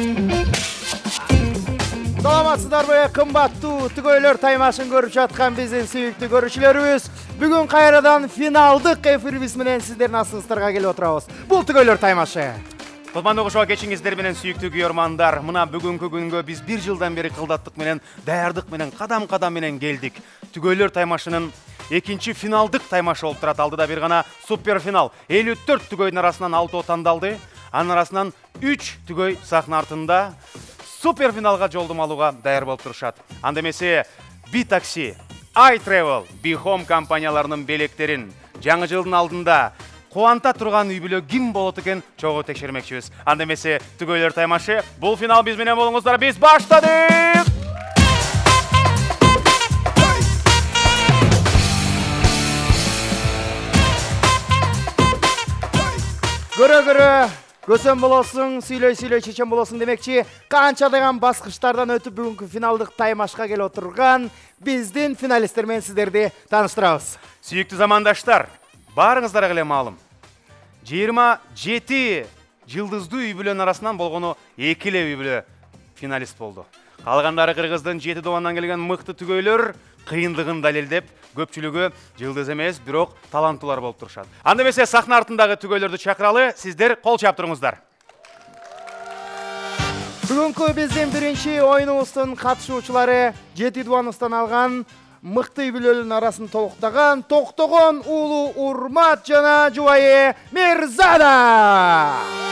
Саламатсыздарбы, кымбаттуу түгөйлөр таймашын көрүп жаткан биздин сүйүктүү көрүүчүлөрүбүз. Бүгүн кайрадан финалдык эфирибиз менен сиздердин астыңыздарга келип отурабыз. Бул түгөйлөр таймашы. Кутмандуу кошо кечиңиздер менен сүйүктүү күйөрмандар. Мына бүгүнкү күнгө биз 1 жылдан бери кылдаттык менен, даярдык менен, кадам-кадам менен келдик. Түгөйлөр таймашынын экинчи финалдык таймашы болуп турат. Алдыда бир гана супер финал. 54 түгөйдүн арасынан 6 тандалды. Анын арасынан 3 түгөй сахна артында супер финалга жолдомо алууга даяр болуп турушат. Анда эмесе B-Taxi, iTravel, B-Home компанияларынын белектерин жаңы жылдын алдында кубанта турган үй бүлө ким болот экен чогуу текшермекчибиз. Анда эмесе түгөйлөр таймашы, бул финал биз менен болуңуздар. Биз баштадык. Көрө көсөн болосуң, сүйлөй чечен болосуң демекчи, канчадаган баскычтардан өтүп бүгүнкү финалдык таймашка келип отурган биздин финалисттер менен сиздерди тааныштырабыз. Сүйүктүү замандаштар, баарыңыздарга эле маалым. 27 жылдыздуу үй бүлөнүн арасынан болгону 2 үй бүлө финалист болду. Калгандары Кыргыздын 7 добандан келген мыкты түгөйлөр кыйындыгын далилдеп, көпчүлүгү жылдыз эмес, бирок таланттуулар болуп турушат. Анда эмесе сахна артындагы түгөйлөрдү чакыралы, сиздер кол чаап туруңуздар. Бүгүнкү биздин биринчи оюнубуздун катышуучулары 7 дубаныбыздан алган мыкты үй бүлөнүн арасын толуктаган Токтогон уулу Урмат жана жубайы Мирзада.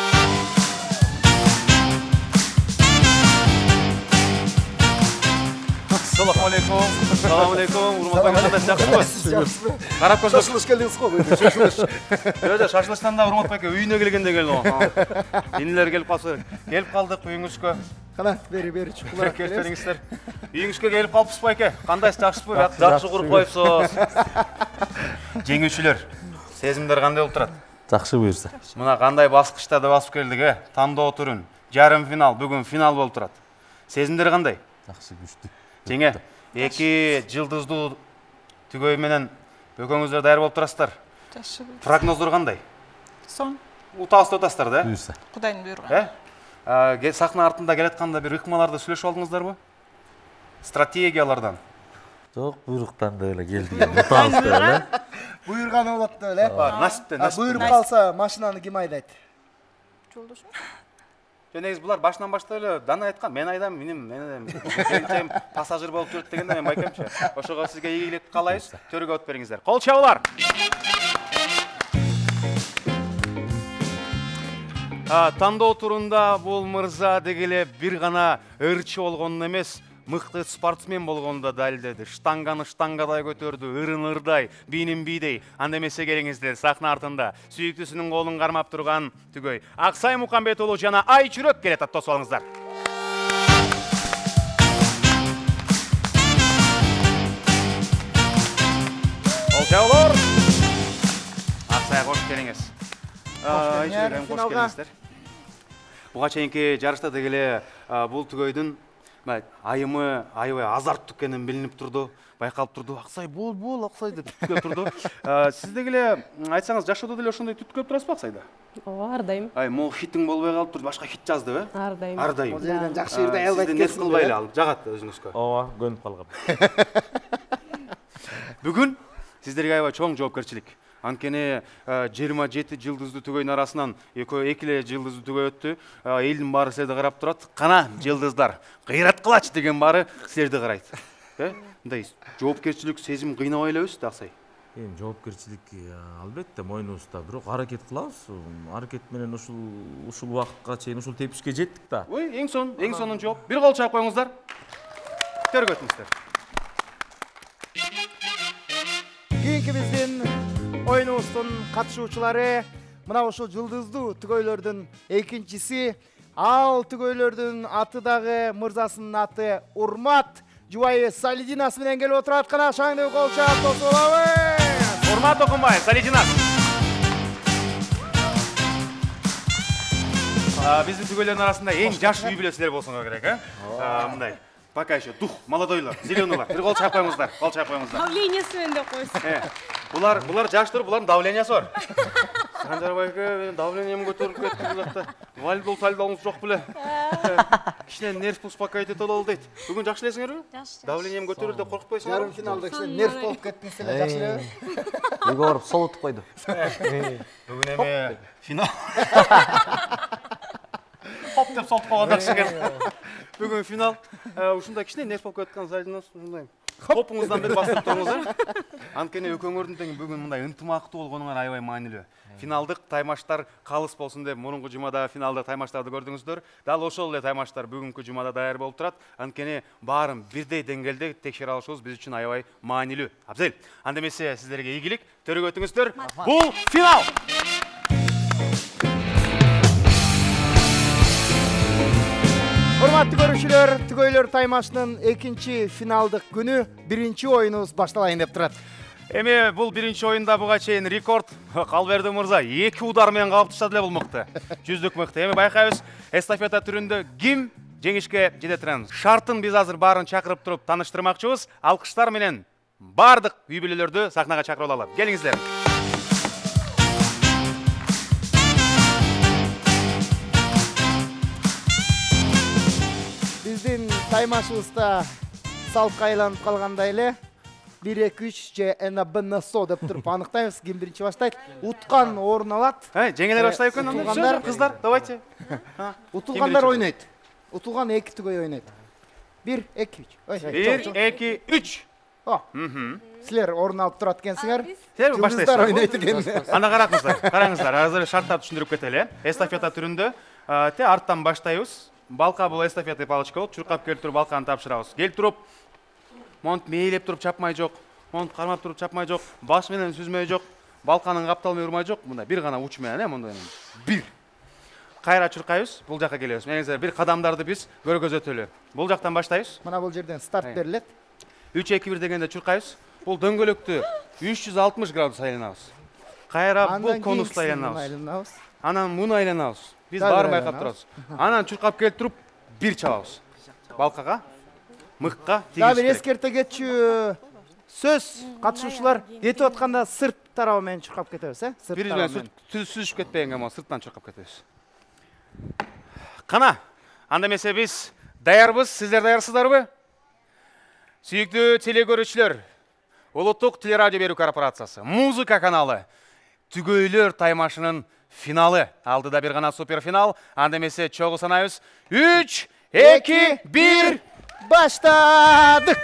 Салам алейкум, Урмат байке, жакшысызбы? Карап көрсөк. Шашылыш келдиңиз го, шашылыш. Жок, шашылыштан да Урмат байке үйүнө келгенде келди го. Инилер келип калса, келип калдык үйүңүзгө. Кана, бери чукулар келиңиздер. Үйүңүзгө келип калыпсыз байке. Кандайсыз, жакшысызбы? Жакшы куруп коюпсуз. Жеңүүчүлөр, сезимдер кандай болуп турат? Жакшы буйрса. Мына кандай баскычтарды басып келдик, тандоо турун. Жарым финал, бүгүн финал болуп турат. Сезимдер кандай? Жакшы, күчтүү. Жеңе, 2 жылдыздуу түгөй менен бөкөңүздөр даяр болуп турасыздар. Жакшы. Прогноздор кандай? Сон. Утасыздар да? Буйрса. Кудайдын буйругу. Сахна артында келатканда бир ыкмаларды сүйлөшүп алдыңыздарбы? Стратегиялардан. Жок, буйруктан да эле келди. Утабыз да эле. Буйрган болот да эле. Насиптен. Буйруп калса машинаны ким айдайт? Жолдошум. Негиз булар башынан баштап эле Дана айткан, мен айдам, мен пассажир болуп жүрөт дегенде мен байкемчи. Ошого сизге ийгилик каалайбыз. Төрөгө өтүп бериңиздер. Кол чабуулар. Тандоо турунда бул мырза дегеле бир гана ырчы болгону эмес, мыкты спортсмен болгонду далилдеди. Штанганы штангадай көтөрдү, ырын ырдай, бийнин бийдей. Анда эмесе келиңиздер, сахна артында сүйүктүүсүнүн колун кармап турган түгөй Аксай Мукамбет уулу жана Айчүрөк келет, тосуп алыңыздар. Олчаулар. Аксай, кош келиңиз. Айчүрөк, кош келиңиздер. Буга чейинки жарышта дегеле бул түгөйдүн айымы аябай азарттуу экенин билинип турду, байкалып турду. Аксай бул Аксай деп түткөп турду. Сиз дегеле айтсаңыз, жашоодо деле ошондой түткөп турасызбы Аксайда? Ооба, ар дайым. Могу хитиң болбой калып турду, башка хит жаздыбы? Ар дайым. Ар дайым. Бул жерден жакшы жерде аябай кетти. Сизди кылбай эле алып жагат өзүңүзгө. Ооба, көнүп калгам. Бүгүн сиздерге аябай чоң жоопкерчилик. Анткени 27 жылдыздуу түгөйдүн арасынан 2 жылдыздуу түгөй өттү. Элдин баары силерди карап турат. Кана жылдыздар, кыйрат кылачы деген баары силерди карайт. Мындай жоопкерчилик сезим кыйнабай элебиз да, Аксай? Эми жоопкерчилик албетте мойнубузда, бирок аракет кылабыз. Аракет менен ушул убакытка чейин ушул тепишке жеттик да. Ой, эң сонун жооп. Бир кол чаап коюңуздар. Төргө өтүңүздөр. Кийинки биздин оюнубуздун катышуучулары мына ушул жылдыздуу түгөйлөрдүн экинчиси. Ал түгөйлөрдүн аты дагы мырзасынын аты Урмат жубайы Салидинас менен келип отурат. Кана шаңды кол чаап тосуп алабыз. Урмат Окунбаев, Салидинас. Биздин түгөйлөрдүн арасында эң жаш үй бүлө силер болсоңор керек, мындай. Пока еще дух, молодойлар, зеленыйлар. Bir qol çayып qo'yingizlar, qol çayып qo'yingizlar. Давлениесімен де қойсын. Bular жаштыр, buların давлениясы бар. Санжарбай aka, давлением көтеріліп кетті бұл жақта. Вальдол сальдолыңыз жоқ біле. Кішіне нерв успокоить ол дейді. Бүгін жақсы лесіңер бе? Жақсы. Давлением көтерілді, қорқытпайсың. Ярым финалда кіші нерв болып кеттіңсілер, жақсы ле? Үйге барып сол ұтып қойды. Бүгін еме финал. Хоп деп солтып қойған жақсы. Бүгін финал. Ушында кішіне нерв болып кеткен сайдыңыз. Хопыңыздан бері бастырып тұрыңыздар. Анткені өкөңөрдүн тең бүгүн мындай ынтымактуу болгонуңар аябай маанилүү. Финалдык таймаштар калыс болсун деп мурунку жумада финалдык таймаштарды көрдүңүздөр. Дал ошол эле таймаштар бүгүнкү жумада даяр болуп турат. Анткени баарын бирдей деңгээлде текшере алышыбыз биз үчүн аябай маанилүү. Абзел, анда эмесе сиздерге ийгилик, төрөгөтүңүздөр. Бул финал. Урматтуу көрүүчүлөр, түгөйлөр таймашынын экинчи финалдык күнү биринчи оюнубуз башталайын деп турат. Эми бул биринчи оюнда буга чейин рекорд Калберди мырза 2 удар менен калып таштады эле бул мыкты. Жүздүк мыкты. Эми байкайбыз, эстафета түрүндө ким жеңишке жете турат. Шартын биз азыр баарын чакырып туруп тааныштырмакчыбыз. Алкыштар менен бардык үй бүлөлөрдү сахнага чакырып алалы. Келиңиздер. Биздин таймашыбызда салт айланып калгандай эле 1-2-3 же НБНСО деп туруп аныктайбыз. Ким биринчи баштайт? Уткан орун алат. Жеңелер баштайт экен. Утулгандар, кыздар, давайте. Утулгандар ойнойт. Утулган 2 түгөй ойнойт. 1-2-3. 1-2-3. Силер орун алып турат экенсиңер. Силер баштайсыздар. Жылдыздар ойнойт экен. Анда караңыздар, азыр шарттарды түшүндүрүп кетели. Эстафета түрүндө арттан баштайбыз. Балка бул эстафета палочка болуп, чуркап келип туруп балканы тапшырабыз. Келип туруп, монт мейлеп туруп чапмай жок, монт кармап туруп чапмай жок, баш менен сүзмөй жок, балканын каптал менен урмай жок. Мында бир гана уч менен, мындай. Бир. Кайра чуркайбыз, бул жакка келебиз. Меңиздер бир кадамдарды биз көргөзөтөлү. Бул жактан баштайбыз. Мына бул жерден старт берилет. 3-2-1 дегенде чуркайбыз. Бул дөңгөлөктү 360 градус айланабыз. Кайра бул конусту айланабыз. Анан муну айланабыз. Биз баарын байкап турабыз. Анан чуркап келип туруп бир чабабыз. Балкага, мыкка тийгиз. Дагы бир эскерте кетчү сөз катышуучулар кетип атканда сырт тарабы менен чуркап кетебиз, Сырт Бириз тарабы менен сүзүшүп кетпегенге мо сырттан чуркап кетебиз. Кана, анда эмесе биз даярбыз, сиздер даярсыздарбы? Сүйүктүү телекөрүүчүлөр, Улуттук телерадио берүү корпорациясы, музыка каналы, түгөйлөр таймашынын финалы. Алдыда бир гана супер финал. Анда эмесе чогуу санайбыз. 3, 2, 1, баштадык.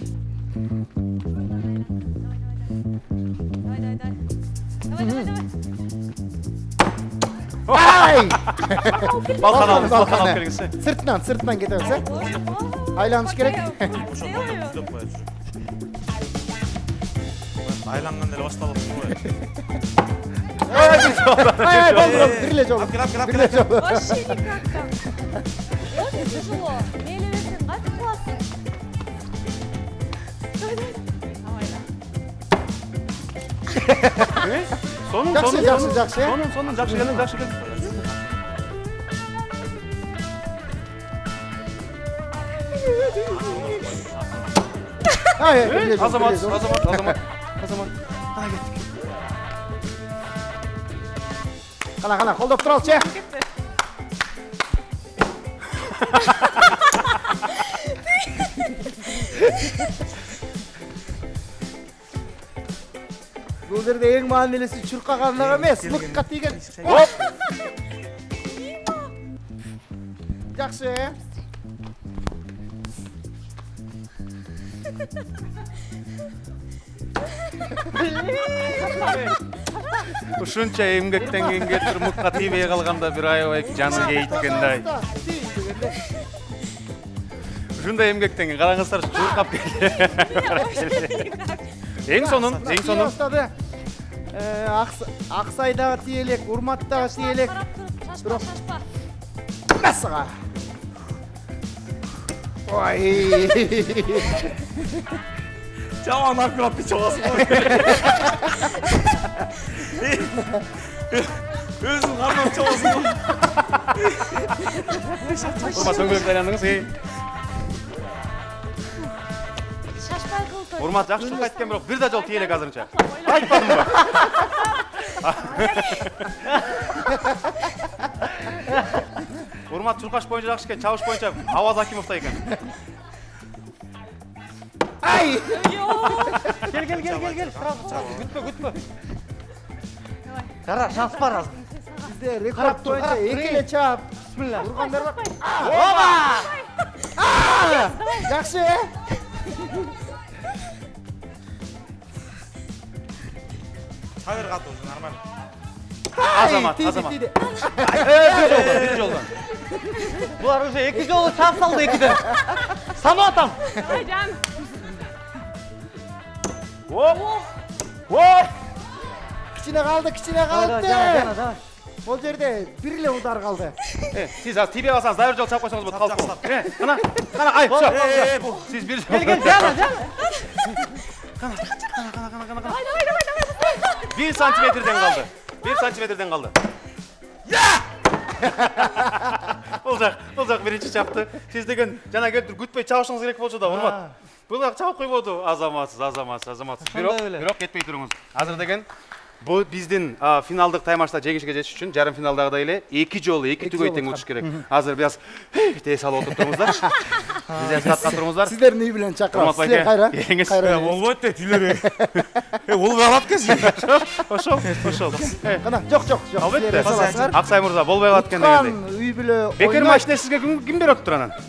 Ай! балкан алып келиңиз. Сыртынан кетебиз, Айланыш керек. Айланган эле башталып кой. Бириле жол. Вообще никак там. Очень тяжело. Мейлевесин кантип кыласың? Жакшы. Сонун жакшы келди. Азамат. Ана кеттик. Кана, колдоп туралычы. Бул жерде эң маанилүүсү чуркагандык эмес, мыкка тийген. Жакшы. Ушунча эмгектенгенге турмукка тийбей калганда бир аябай жаны кейткендей. Ушундай эмгектенген караңыздар чуркап келди. Эң сонун. Аксайдагы тиелек, Урматтагы тиелек. Шашпа. Насыга. Ой. Жаман акырап чогасың. Өзүң кармап чогасың. Урмат дөңгөлөктү айландыңыз. Урмат жакшылык айткан бирок бир да жол тиелек азырынча. Айтпадымбы? Урмат чуркаш боюнча жакшы экен, чабыш боюнча Аваз Акимовда экен. Ай! Кел. Күтпө. Кара, шанс бар азыр. Бизде рекорд боюнча 2 эле чап. Бисмилла. Ургандар бар. Жакшы. Çayır kaldı uzun normal. Азамат. Bir жолдан. Булар уже 2 жолу чап салды 2ден. Сама атам. Давайжан. Оп. Кичине калды. Давай. Бул жерде бир эле удар калды. Сиз азыр тийбей калсаңыз дагы бир жол чап койсоңуз болот, калып. Кана, ай, всё. Сиз бир жол. Жана. 1 сантиметрден калды. 1 сантиметрден калды. Бул жак биринчи чапты. Сиз деген жана келип күтпөй чабышыңыз керек болчу да, Урмат. Бул жак чабып койбоду. Азаматсыз. Бирок кетпей туруңуз. Азыр деген бул биздин финалдык таймашта жеңишке жетиш үчүн жарым финалдагыдай эле 2 жолу 2 түгөй тең утуш керек. Азыр бияз тез салып отуруп туруңуздар. Бизден сатка туруңуздар. Сиздердин үй менен чакырабыз. Силер Кайра. Болбойт да тилер. Ол алат кесин. Ошол. Кана, жок. Албетте. Аксай мырза болбой калат экен дегендей. Үй бүлө. Бекер машина сизге ким берип отур анан?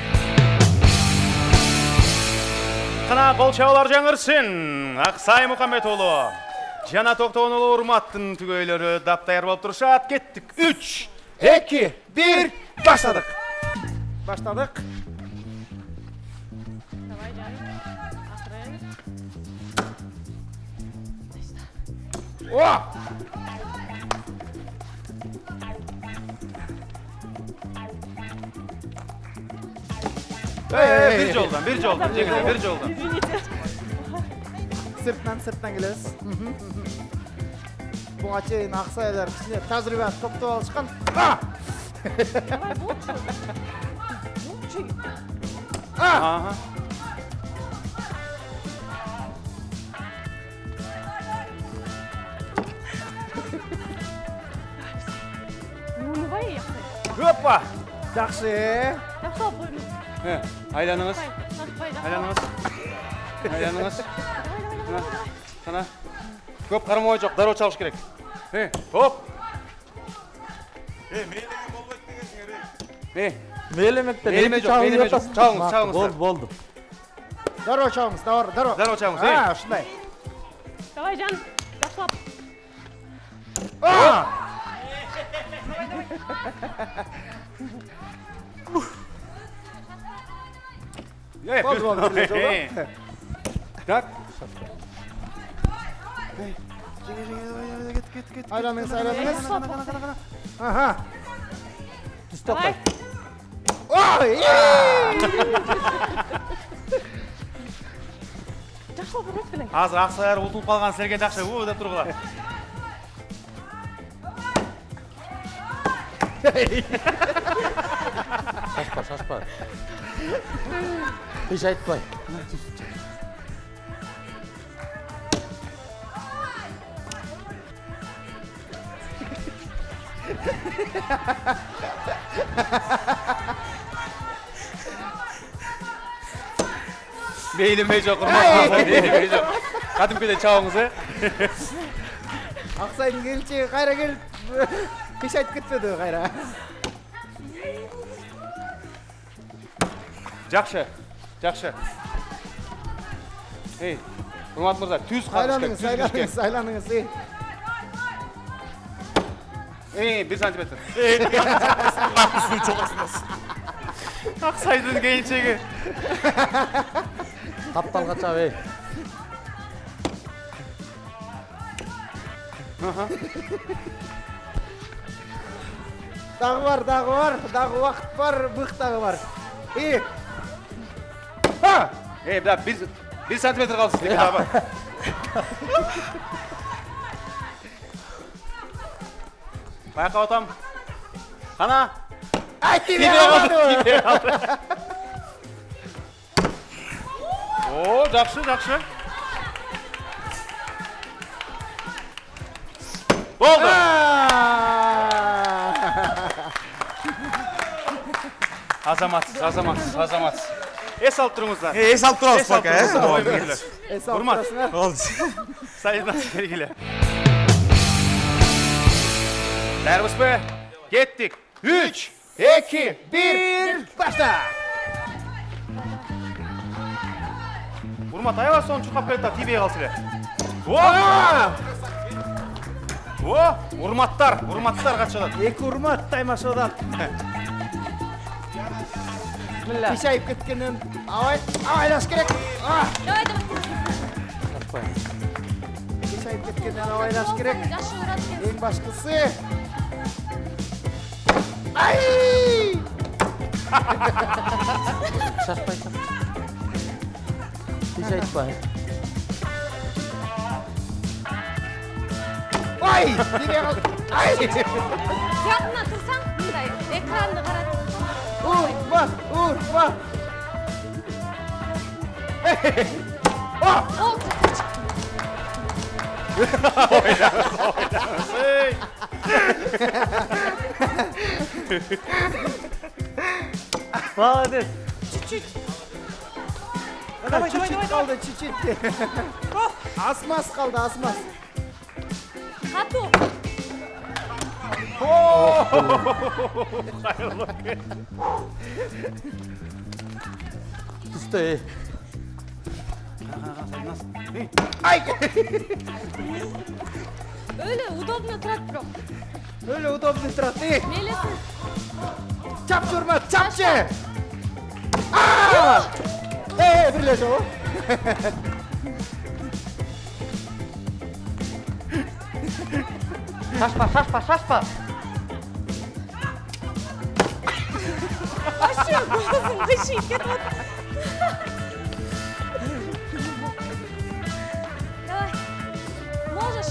Кана кол чабуулар жаңырсын. Аксай Мукамбет-уулу жана Токтогон уулу Урматтын түгөйлөрү даптайыр болуп турушат. Кеттик. 3, 2, 1, баштадык. Давайжан. Акырын. Bir жолдан. Жеңилден, bir жолдан. Сырттан келебиз. Буга чейин Аксайлар кичине тажрыйба топтоп алышкан. Давай, болчу. Ага. Унубай яқсы. Hoppa. Жакшы. Жақсы алып қойыңыз. Айланыңыз. Кана. Көп кармоо жок, дароо чабыш керек. Хоп. Мейлеген болбойт дегенсиңер. Мейлемекте. Чабыңыз. Болду. Дароо чабыңыз, дароо. Дароо чабыңыз. Ушундай. Давайжан. Жақсы алып. Болду. Так. Кет. Айланыңыз. Давай. Ой! Жақсы алып көріп білең. Азыр Аксайлар утулуп калган силерге жакшы деп тургула. Шашпа. Hiç айтпай. Мейлиме жок, мейлиме жок. Кадимкидей чабыңыз, Аксайдын келинчеги кайра келип кыш айтып кетпеди кайра. Жакшы. Урмат мырза, түз калыш керек. Айланыңыз. 1 сантиметр. Аксайдын келинчеги. Тапталга чап, Дагы бар, дагы убакыт бар, бык дагы бар. Да, 1 сантиметр калды сизде дагы. Байкап атам. Кана. Тибей калды. О, жақсы, жақсы. Болды. Азамат. Эс алып тұрыңыздар. Эс алып тұрабыз пока, Эс алып Урмат. тұрасыңар. Болду. Сайынас келгиле. Дәрбіс бе? Кеттік. 3, 2, 1, башта! Урмат, айва соны чұрқап келді, тибей қалсыле. О, урматтар қачылады. Екі урмат таймашадан. Пишайып кеткеннен авайлаш керек. Давай, давай. Пишайып кеткеннен авайлаш керек. Жакшы урат экен. Ең башқысы. Ай! Шашпайсың. Тез айтпай. Ай! Неге қалды? Ай! Жағына тұрсаң, мындай экранды қарат. Урма! Ол Молодец. чуть-чуть. Давай, қалды, чуть-чуть. Асмас қалды, асмас. Қату. Түсті. Ай! Өлі удобно тұрады бро. Öyle удобно тұрады. Мейлесін. Çapçı urma, çapçı! Birleş o. Шашпа. Вообще, көзім қышиып кетіп отыр. Давай. Можешь.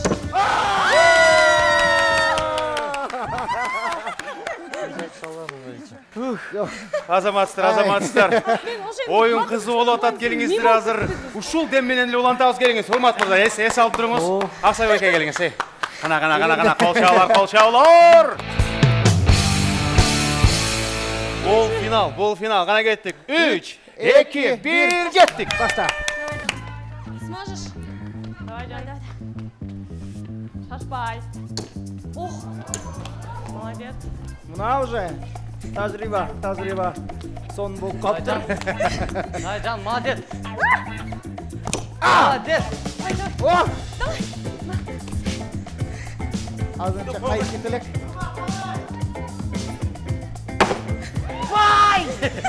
Азаматсыздар. Ойын қызы болып атат келіңіздер азыр. Ушул демменен эле улантабыз келіңіз. Урмат мырза, эс алып тұрыңыз. Аксай байке келіңіз. Қана, қолшаулар. Бол финал. Қана кеттік. 3, 2, 1, кеттік. Başla. Сможешь? Давай, Давай. Шашпай. Ох, Молодец. Buna уже tajriba. Son bu kaptı. Айжан, молодец. Молодец. Oh! Az önce kayıp gitilek. Vay!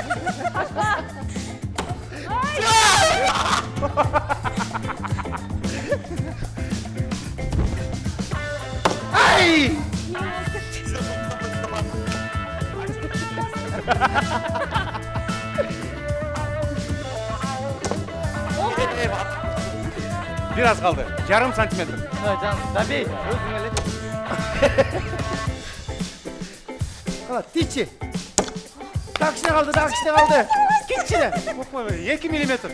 Ay! Biraz kaldı. Yarım santimetre. Айжан, забей. Hala tiçi. Takışına kaldı. Gitçine. Korkma be, 2 milimetre.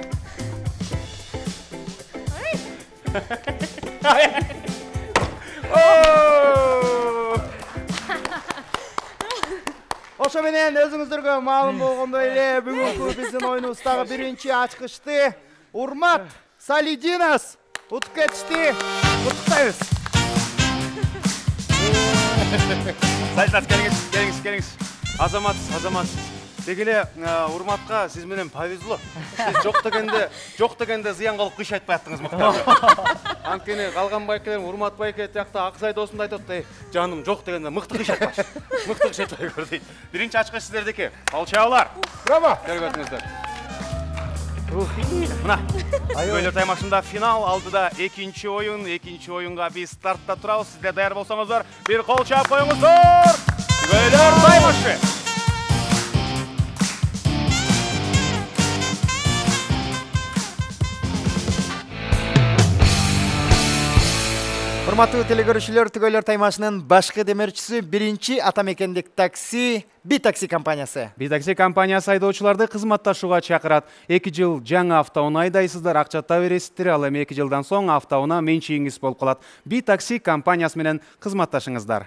Ошо менен өзүңүздөргө маалым болгондой эле бүгүнкү биздин оюнубуздагы биринчи ачкычты Урмат Салидинас утуп кетишти. Куттуктайбыз. Сайтас келиңиз. Азамат. Дегеле Урматка сиз менен повезло. Сиз жок дегенде зыян кылып кыш айтпай аттыңыз мыктап. Анткени калган байкелер Урмат байке тиякта Аксай досумда айтат дейт. Жаным жок дегенде мыкты кыш айтпаш. Мыкты кыш айтпай көр дейт. Биринчи ачкыч сиздердики. Алчаалар. Браво. Көргөтүңүздөр. Мына, Түгөйлөр таймашында финал алдыда экинчи оюнга биз стартта турабыз. Сиздер даяр болсоңуздар, бир кол чаап коюңуздар. Түгөйлөр таймашы. Урматтуу телекөрүүчүлөр, Түгөйлөр таймашынын башкы демерчиси биринчи атамекендик такси Битакси компаниясы. Битакси компаниясы айдоочуларды кызматташууга чакырат. 2 жыл жаңы автоунаа айдайсыздар, акчата бересиздер, ал эми 2 жылдан соң автоунаа менчигиңиз болуп калат. Битакси компаниясы менен кызматташыңыздар.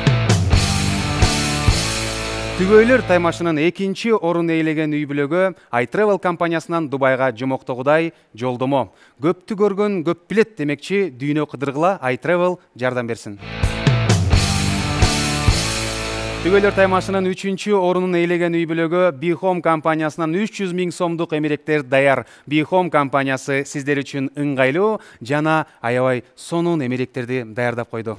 Түгөйлөр таймашынын 2-чи орун ээлеген үй бүлөгө iTravel компаниясынан Дубайга жомоктогудай жолдомо. Көптү көргөн көп билет демекчи, дүйнө кыдыргыла iTravel жардам берсин. Түгөйлөр таймашынын 3-чү орунун ээлеген үй бүлөгө Bihome компаниясынан 300 000 сомдук эмеректер даяр. Bihome компаниясы сиздер үчүн ыңгайлуу жана аябай сонун эмеректерди даярдап койду.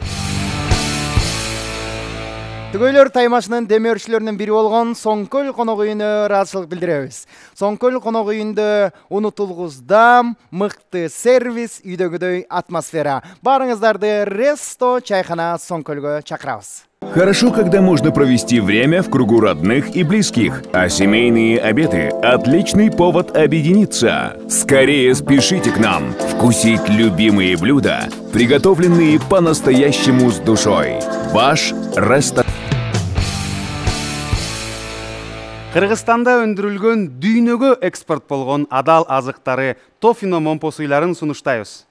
Түгөйлөр таймашынын демөөрчүлөрүнүн бири болгон Соңкөл конок үйүнө ыраазычылык билдиребиз. Соңкөл конок үйүндө унутулгуздам, мыкты сервис, үйдөгүдөй атмосфера. Барыңыздарды Ресто чайхана Соңкөлгө чакырабыз. Хорошо, когда можно провести время в кругу родных и близких, а семейные обеды – отличный повод объединиться. Скорее спешите к нам вкусить любимые блюда, приготовленные по-настоящему с душой. Ваш ресторан. Кыргызстанда өндүрүлгөн дүйнөгө экспорт болгон адал азыктары Тофино момпосуйларын сунуштайбыз.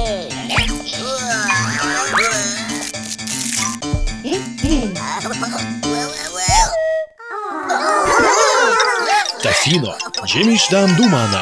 Тофино, жемишдан думанай.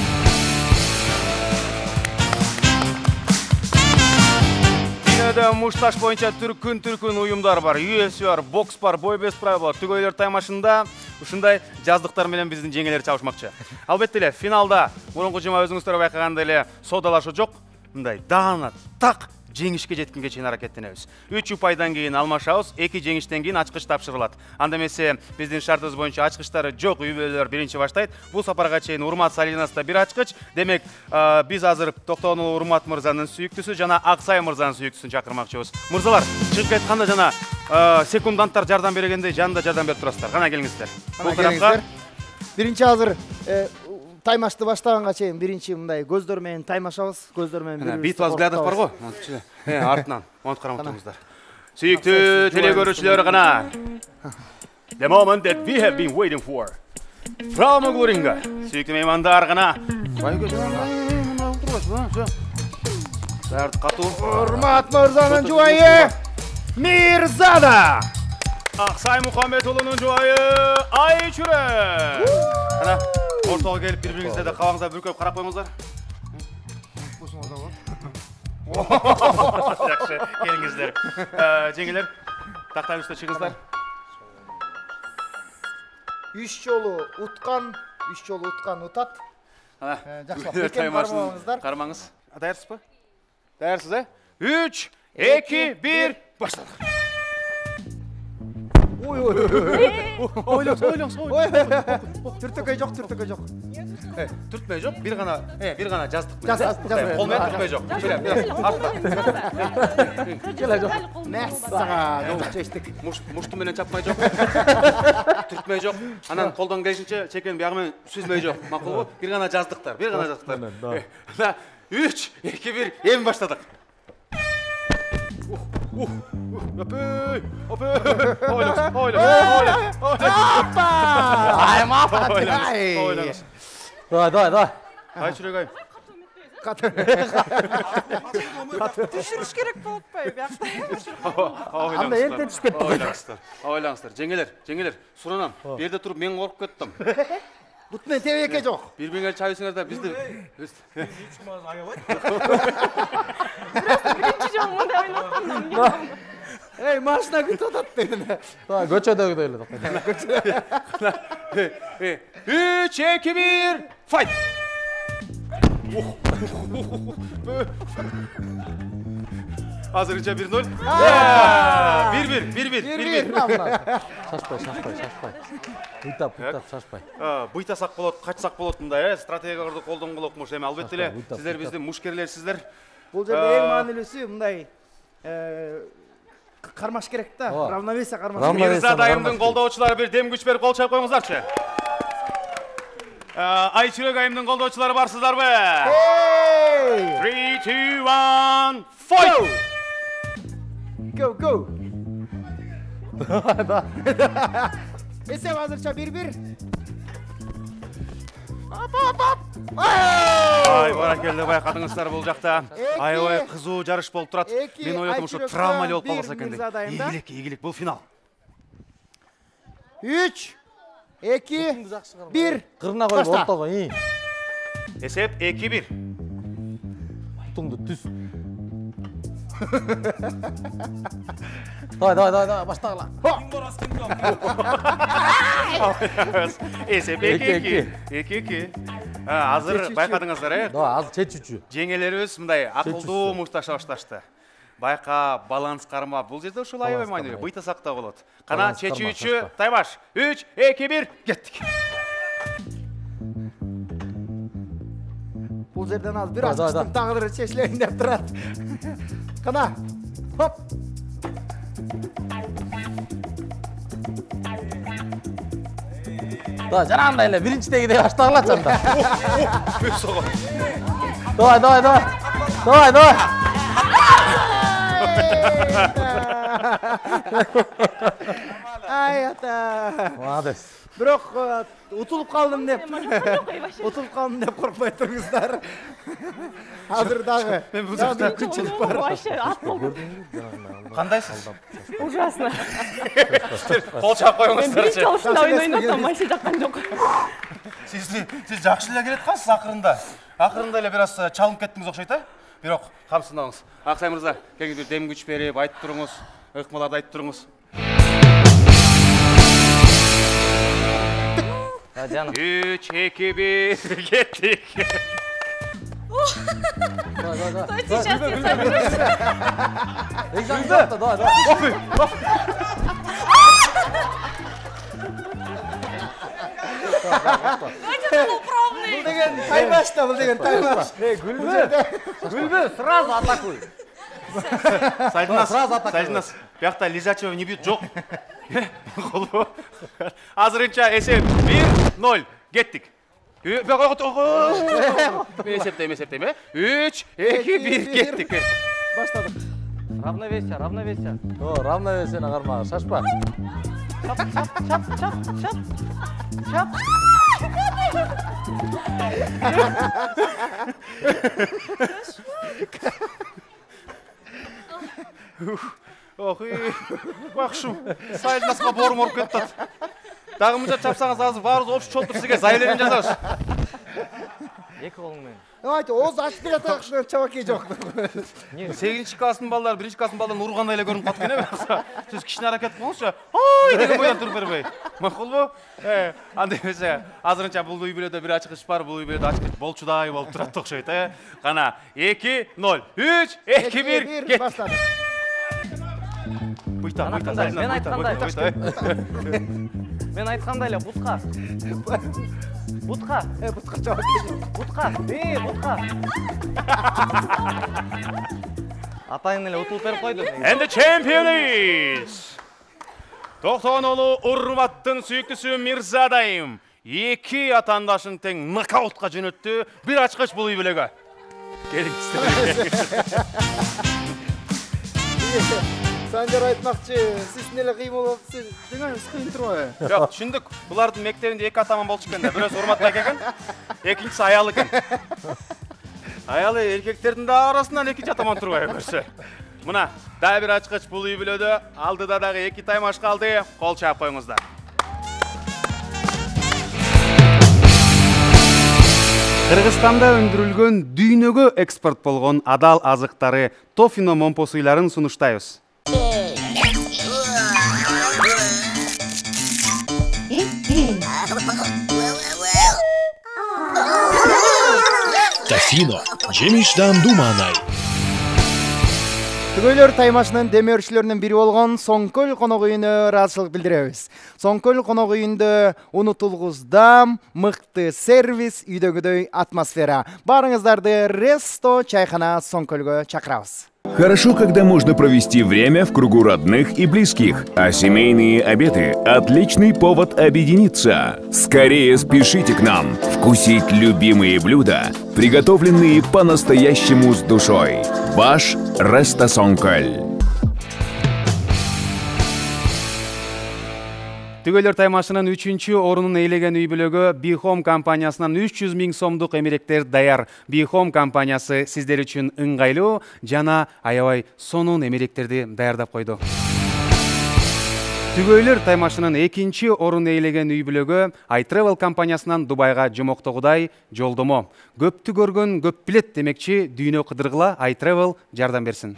Дүйнөдө мушташ боюнча түркүн уюмдар бар, UFC бар, бокс бар, бойбес бар. Түгөйлөр таймашында ушундай жаздыктар менен биздин жеңелер чабышмакчы. Албетте эле финалда мурунку жума өзүңүздөр байкагандай эле содалашуу жок. Мындай даана так жеңишке жеткенге чейин аракеттенебиз. 3 упайдан кийин алмашабыз, 2 жеңиштен кийин ачкыч тапшырылат. Анда эмесе биздин шартыбыз боюнча ачкычтары жок үй бүлөлөр биринчи баштайт. Бул сапарга чейин Урмат Салинаста бир ачкыч. Демек, биз азыр Токтогонул Урмат мырзанын сүйүктүүсү жана Аксай мырзанын сүйүктүүсүн чакырмакчыбыз. Мырзалар, чыгып кетканда жана секунданттар жардам бергенде жанында жардам берип турасыздар. Кана келиңиздер. Бул тарапка. Биринчи азыр таймашты баштаганга чейин биринчи мындай көздөр менен таймашабыз, көздөр менен битва взглядов бар го. Артынан монт карап турыңуздар. Сүйүктүү телекөрүүчүлөр кана. The moment that we have been waiting for. From Gluringa. Сүйүктүү меймандар кана. Урмат мырзанын жубайы Мирзада. Аксай Мухаммедулунун жубайы Айчүрө. Кана ортого келип бири-бириңизге да кабаңызда бүркөп карап коюңуздар. Жакшы, келиңиздер. Жеңелер, тактан үстү чыгыңыздар. 3 жолу уткан утат. Жакшы, бекем кармаңыздар. Кармаңыз. Даярсызбы? Даярсыз, 3, 2, 1, баштадык. Ойлоңуз. Түртөкөй жок. Түртмөй жок, бир гана жаздык. Кол менен түртмөй жок. Нессага жол чечтик. Мушту менен чапмай жок. Түртмөй жок. Анан колдон келишинче чекенин биягы менен сүзмөй жок. Макулбу? Бир гана жаздыктар. 3, 2, 1, эми баштадык. Давай. Айчүрөк айым. Түшүрүш керек болуп атпайбы биякта? Анда эрте түшүп кетти. Ойлаңыздар. Жеңелер. Суранам. Бу жерде туруп мен коркуп кеттим. Бут менен тебеке жок. Бири-бириңерди чабысыңар да бизди. Биринчи жолу мындай ойноп аткам. Эй, машина күтүп атат дедим. Көчөдөгүдөй эле токтой. 3, 2, 1, fight! Азырынча 1-0. 1-1. Шашпай. Буйтап шашпай. Буйтасак болот, качсак болот мындай, стратегияларды колдонгулукмуш. Эми албетте эле сиздер биздин мушкерлерсиздер. Бул жерде эң маанилүүсү мындай кармаш керек да. Равновесие кармаш. Мирза дайымдын колдоочулары бир дем күч берип кол чайып коюңуздарчы. Айчүрөк айымдын колдоочулары барсыздарбы? 3, 2, 1, fight! Go. Esep азырча 1-1. Ай, баракелде, байкадыңыздар бул жакта. Аябай кызуу жарыш болуп турат. Мен ойлодум ушу травмалуу болуп калбаса экен деп. Ийгилик, бул финал. 3, 2, 1. Кырына коюп ортого. Эсеп 2-1. Бутуңду түз. Давай, баштагыла. Эсеп 2-2. Азыр байкадыңыздар, Давай, азыр чечүүчү. Жеңелерибиз мындай акылдуу мушташа башташты. Байка баланс кармап, бул жерде ушул аябай майлуу. Быйтасак да болот. Кана чечүүчү Таймаш. 3, 2, 1, кеттик. Бул жерден азыр бир ачкычтын тагдыры чечилейин деп турат. Кана. Хоп. Да, жарандай эле биринчидегидей баштагыла чанда. Давай. Ай ата. Молодец. Бирок утулуп калдым деп. Утулуп калдым деп коркпой туруңуздар. Азыр дагы. Мен бул жакта күнчүлүк бар. Вообще ат болду. Кандайсыз? Ужасно. Кол чаап Мен коюңуздар. биринчи талышында ойнойт атам, майсы жаккан жок. Сиз жакшы эле келет каласыз акырында. Акырында эле бир аз чалынып кеттиңиз окшойт, а? Бирок камсыздабыңыз. Аксай мырза, кеңдир дем күч берип айтып туруңуз, ыкмаларды айтып туруңуз. Жаным. 3, 2, 1, кеттик. Стой сейчас, я соберусь. Давай. Давайте полупробный. Бул деген Таймаш да, бул деген Таймаш. Гүлбү, сразу атакуй. Сайдынас, биякта лежачего не бьют, жок. Азырынча эсеп 1-0, кеттик. Мен эсептейм, 3, 2, 1, кеттик. Баштадык. Равновесие. Равновесияны карма, шашпа. Чап. Ох, бакшым, Сайдынаска борум оруп кетти. Дагы мынча чапсаңыз азыр баарыбыз общий чолтур сизге заявление жазабыз. Эки колуң менен. Давайте, оз ачып бере атакчы чабаки жок. 8-чи класстын балдары 1-чи класстын балдарын ургандай эле көрүнүп калат экен, сиз кичине аракет кылыңызчы. Ой деген бойдон туруп бербей. Макулбу? Андай эмесе, азырынча бул үй бүлөдө бир ачкыч бар, бул үй бүлөдө ачкыч болчудай болуп турат окшойт, Кана 2-0, 3, 2, 1, кет. Баштадык. Быйта, Мен айткандай эле бутка. Бутка чабаки жок. Бутка. Атайын эле утулуп берип койду. And the champion is Токтогонолу урматтын сүйүктүүсү Мирзадайым 2 атаандашын тең нокаутка жөнөттү. Бир ачкыч бул үй бүлөгө. Келиңиздер. Санжар айтмакчы, сиздин эле кыймыл болуп, жеңеңиз кыйын турбайбы? Жок, түшүндүк. Булардын мектебинде 2 атаман болчу экен да. Бирөөсү урматтай экен, экинчиси аял экен. Аялы эркектердин да арасынан 2 атаман турбайбы көрсө. Мына, дагы бир ачкыч бул үй бүлөдө, алдыда дагы 2 Таймаш калды. Кол чаап коюңуздар. Кыргызстанда өндүрүлгөн дүйнөгө экспорт болгон адал азыктары Тофино момпо суйларын сунуштайбыз. Тофино. Жемиштен думанай. Түгөйлөр Таймашынын демөөрчүлөрүнүн бири болгон Соңкөл конок үйүнө ыраазычылык билдиребиз. Соңкөл конок үйүндө унутулгуздам, мыкты сервис, үйдөгүдөй атмосфера. Баарыңыздарды Ресто чайхана Соңкөлгө чакырабыз. Хорошо, когда можно провести время в кругу родных и близких, а семейные обеды – отличный повод объединиться. Скорее спешите к нам вкусить любимые блюда, приготовленные по-настоящему с душой. Ваш Ресто Соңкөл. Түгөлөр таймашынын 3-орунун ээлеген үй бүлөгө Bihome компаниясынан 300 000 сомдук эмеректер даяр. Bihome компаниясы сиздер үчүн ыңгайлуу жана аябай сонун эмеректерди даярдап койду. Түгөйлөр таймашынын 2-орун ээлеген үй бүлөгө iTravel компаниясынан Дубайга жомоктогудай жолдомо. Көптү көргөн көп билет демекчи, дүйнө кыдыргыла iTravel жардам берсин.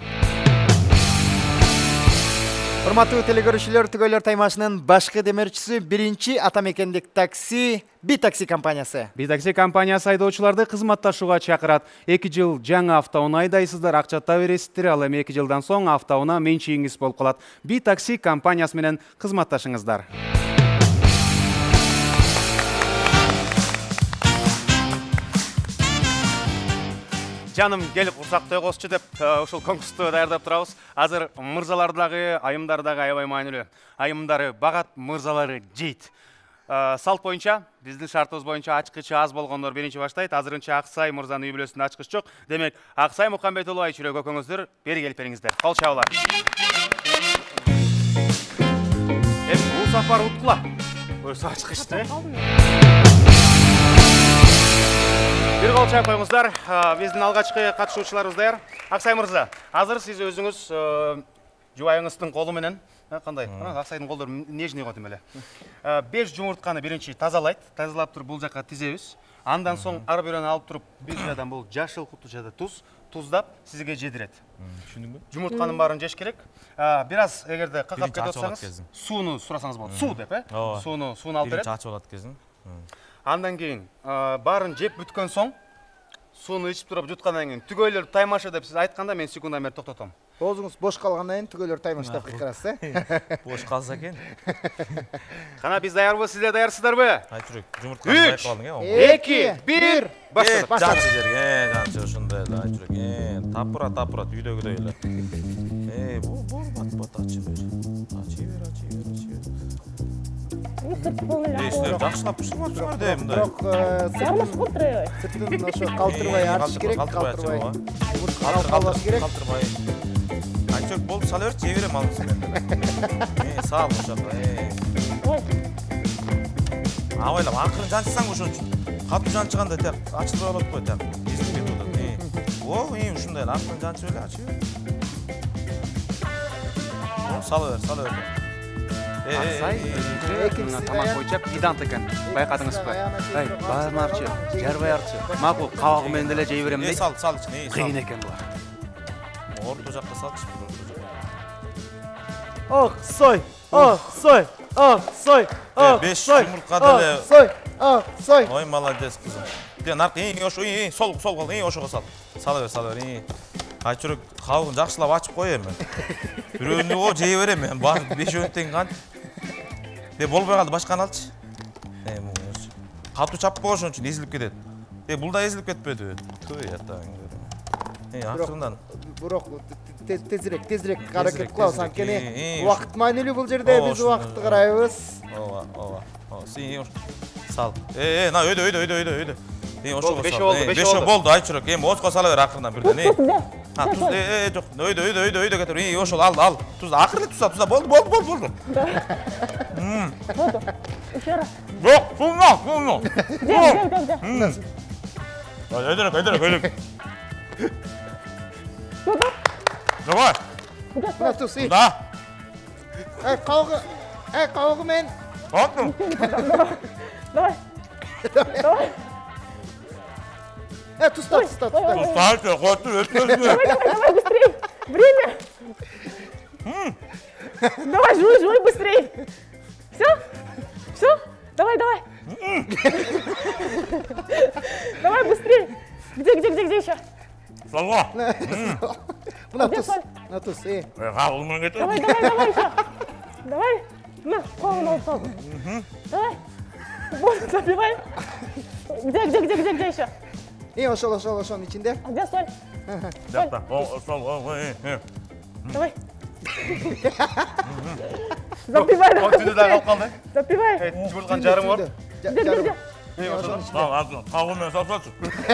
Урматтуу телекөрүүчүлөр, Түгөйлөр таймашынын башкы демерчиси биринчи атамекендик такси Битакси компаниясы. Битакси компаниясы айдоочуларды кызматташууга чакырат. 2 жыл жаңы автоунаа айдайсыздар, акчата бересиздер, ал эми 2 жылдан соң автоунаа менчигиңиз болуп калат. Битакси компаниясы менен кызматташыңыздар. Жаным, келип урсак тойгосчу деп ушул конкурсту даярдап турабыз. Азыр мырзалардагы, айымдардагы аябай маанилүү. Айымдары багат, мырзалары жейт. Салт боюнча, биздин шартыбыз боюнча ачкычы аз болгондор биринчи баштайт. Азырынча Аксай мырзанын үй бүлөсүндө ачкыч жок. Демек, Аксай Мукамбетулу айчүрө көкөңүздөр бери келип бериңиздер. Кол чабуулар. Бул сапар уткула. Өсү ачкычты. Бир кол чаап коюңуздар. Биздин алгачкы катышуучуларыбыз даяр. Аксай мырза, азыр сиз өзүңүз жубайыңыздын колу менен кандай? Аксайдын колдору нежный го демеле. 5 жумуртканы биринчи тазалайт. Тазалап туруп бул жакка тизебиз. Андан соң ар бирөөнү алып туруп бир жадан бул жашыл куту жада туздап сизге жедирет. Түшүндүңбү? Жумуртканын баарын жеш керек. Бир аз эгерде какап кетсеңиз, сууну сурасаңыз болот. Суу деп, Сууну алып берет. Биринчи ачып алат кезин. Андан кийин баарын жеп бүткөн соң сууну ичип туруп жуткандан кийин Түгөйлөр таймашы деп сиз айтканда мен секундамер токтотом. Оозуңуз бош калгандан кийин Түгөйлөр таймашы деп кыйкырасыз, Бош калса экен. Кана биз даярбы, сиздер даярсыздарбы? Айчүрөк, жумуртканы байкалдың, 2, 1, баштадык. Жанчы жерге, жанчы ушундай эле, айчүрөк. Тапыра, үйдөгүдөй эле. Бул бат ачы бер. Сиздер жакшылап бышырып атсыңар да мындай. Жармаш болтурой. сыртын ошо калтырбай ачыш керек, калтырбай. Калтырбай керек. Калтырбай. Айчөк болуп сала берчи, жей берем алып мен. Сал ошоко. Абайлап акырын жанчысаң ошончу. Катуу жанчыганда так ачылбай болот го так. Эсип кетип атат. Ушундай эле акырын жанчып эле ачып. Сала бер. Аксай, тамак боюнча педант экен. Байкадыңызбы? Баармарчы, жарбаярчы. Макул, кабагы менен деле жей берем дейт. Сал ичине. Кыйын экен булар. Орто жакка салчы, орто жакка. Аксай. 5 жумуртка деле. Аксай. Ой, молодец кызым. Наркы, ошо, сол кол, ошого сал. Сала бер. Айчүрөк, кабыгын жакшылап ачып кой эми. Бирөөнү о жей берем мен. Бар 5 тең кан. Болбой калды, башканы алчы. Катуу чапып койгон үчүн эзилип кетет. Бул да эзилип кетпеди. Акырындан. Бирок тезирээк аракет кылабыз, анткени убакыт маанилүү бул жерде, биз убакытты карайбыз. Ооба. Сал. На өйдө. Ошого сал. 5 болду, айчүрөк. Озго сала бер акырынан бирден. Туз, жок. Өйдө кетир. Ошол ал. Туз, акырын туза. Болду. Болду. Еще раз. Жок, сулно. Дем. Өйдө. Давай. Мына туз. Да. Кабыгы мен. Аттым. Давай. Туз. Туз, коту өткөзмө. Давай, быстрее. Время. Давай, жуй быстрее. Все? Давай. Давай быстрее. Где еще? Салга. Мына туз. Кабыгын кетир. Давай еще. Давай. На, колunu алып. Давай. Вот, забивай. Где еще? Ошонун ичинде. А где соль? Жакта. Давай. Запивай. Түндө да калып калды. Запивай. Жумуртканын жарымы бар. Где? Кабыгын менен салсачы.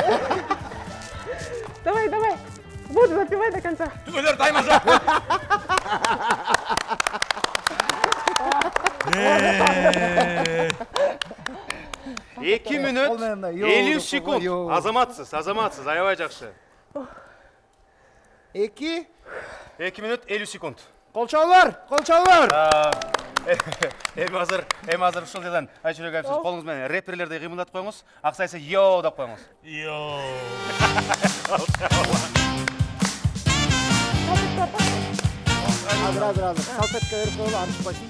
Давай. Вот, запивай до конца. Түгөлөр таймашы. 2 minut 50 секунд. Азаматсыз, аябай жакшы. 2 minut 50 секунд. Кол чабуулар. Эми азыр ушул жерден Айчүрөк айып сиз колуңуз менен рэперлерди кыймылдатып коюңуз. Аксайса йо деп коюңуз. Йо. Азыр. Салфетка берип коелу, арчыкпайсың.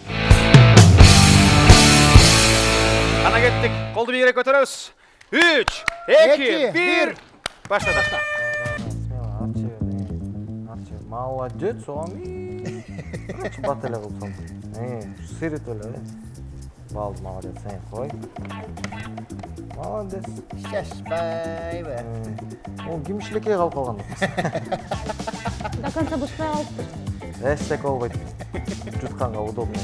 Ана кеттик. Колду бийирээк көтөрөбүз. 3, 2, 1. Баштадык. Молодец, Оми. Чыпат эле кылсам. Сырыт эле. Балды, молодец, сен кой. Молодец. Шашпайбы. Ол кимишлекке калып калган. До конца бушпай алыптыр. Эстек болбойт. Жутканга удобно.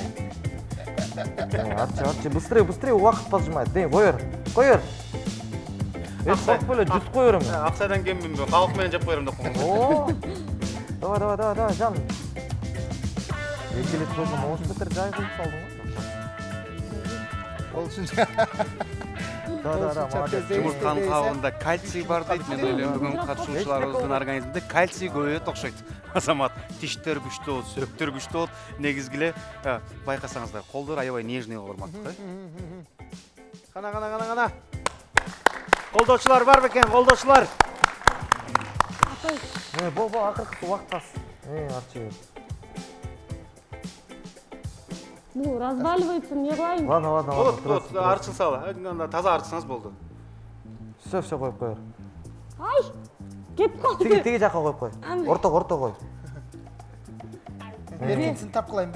Арчы, быстрее, убакыт поджимает. Кой бер. Эстек беле жут кой берем. Аксайдан кемминби? Калык менен жеп коерум деп коюңуз. О. Давай, жан. Экилет болсо, велосипедтер жай кылып салдың. Ол үчүн. Молодец. Жумуртканын кабыгында кальций бар дейт. Мен ойлойм бүгүн катышуучуларыбыздын организминде кальций көбөйөт окшойт. Азамат, тиштер күчтүү болот, сөктөр күчтүү болот. Негизги эле байкасаңыздар, колдор аябай нежный кылмактык. Кана. Колдоочулар бар бекен, колдоочулар. Бол, акыркы убактас. Арчы. Ну, разваливается, не кылайын. Ладно. Болот, арчылса ал. Таза арчысаңыз болду. Все коюп коер. Ай! Кетип калды. Тиги жакка коюп кой. Орто кой. Беркинсин тапкыла.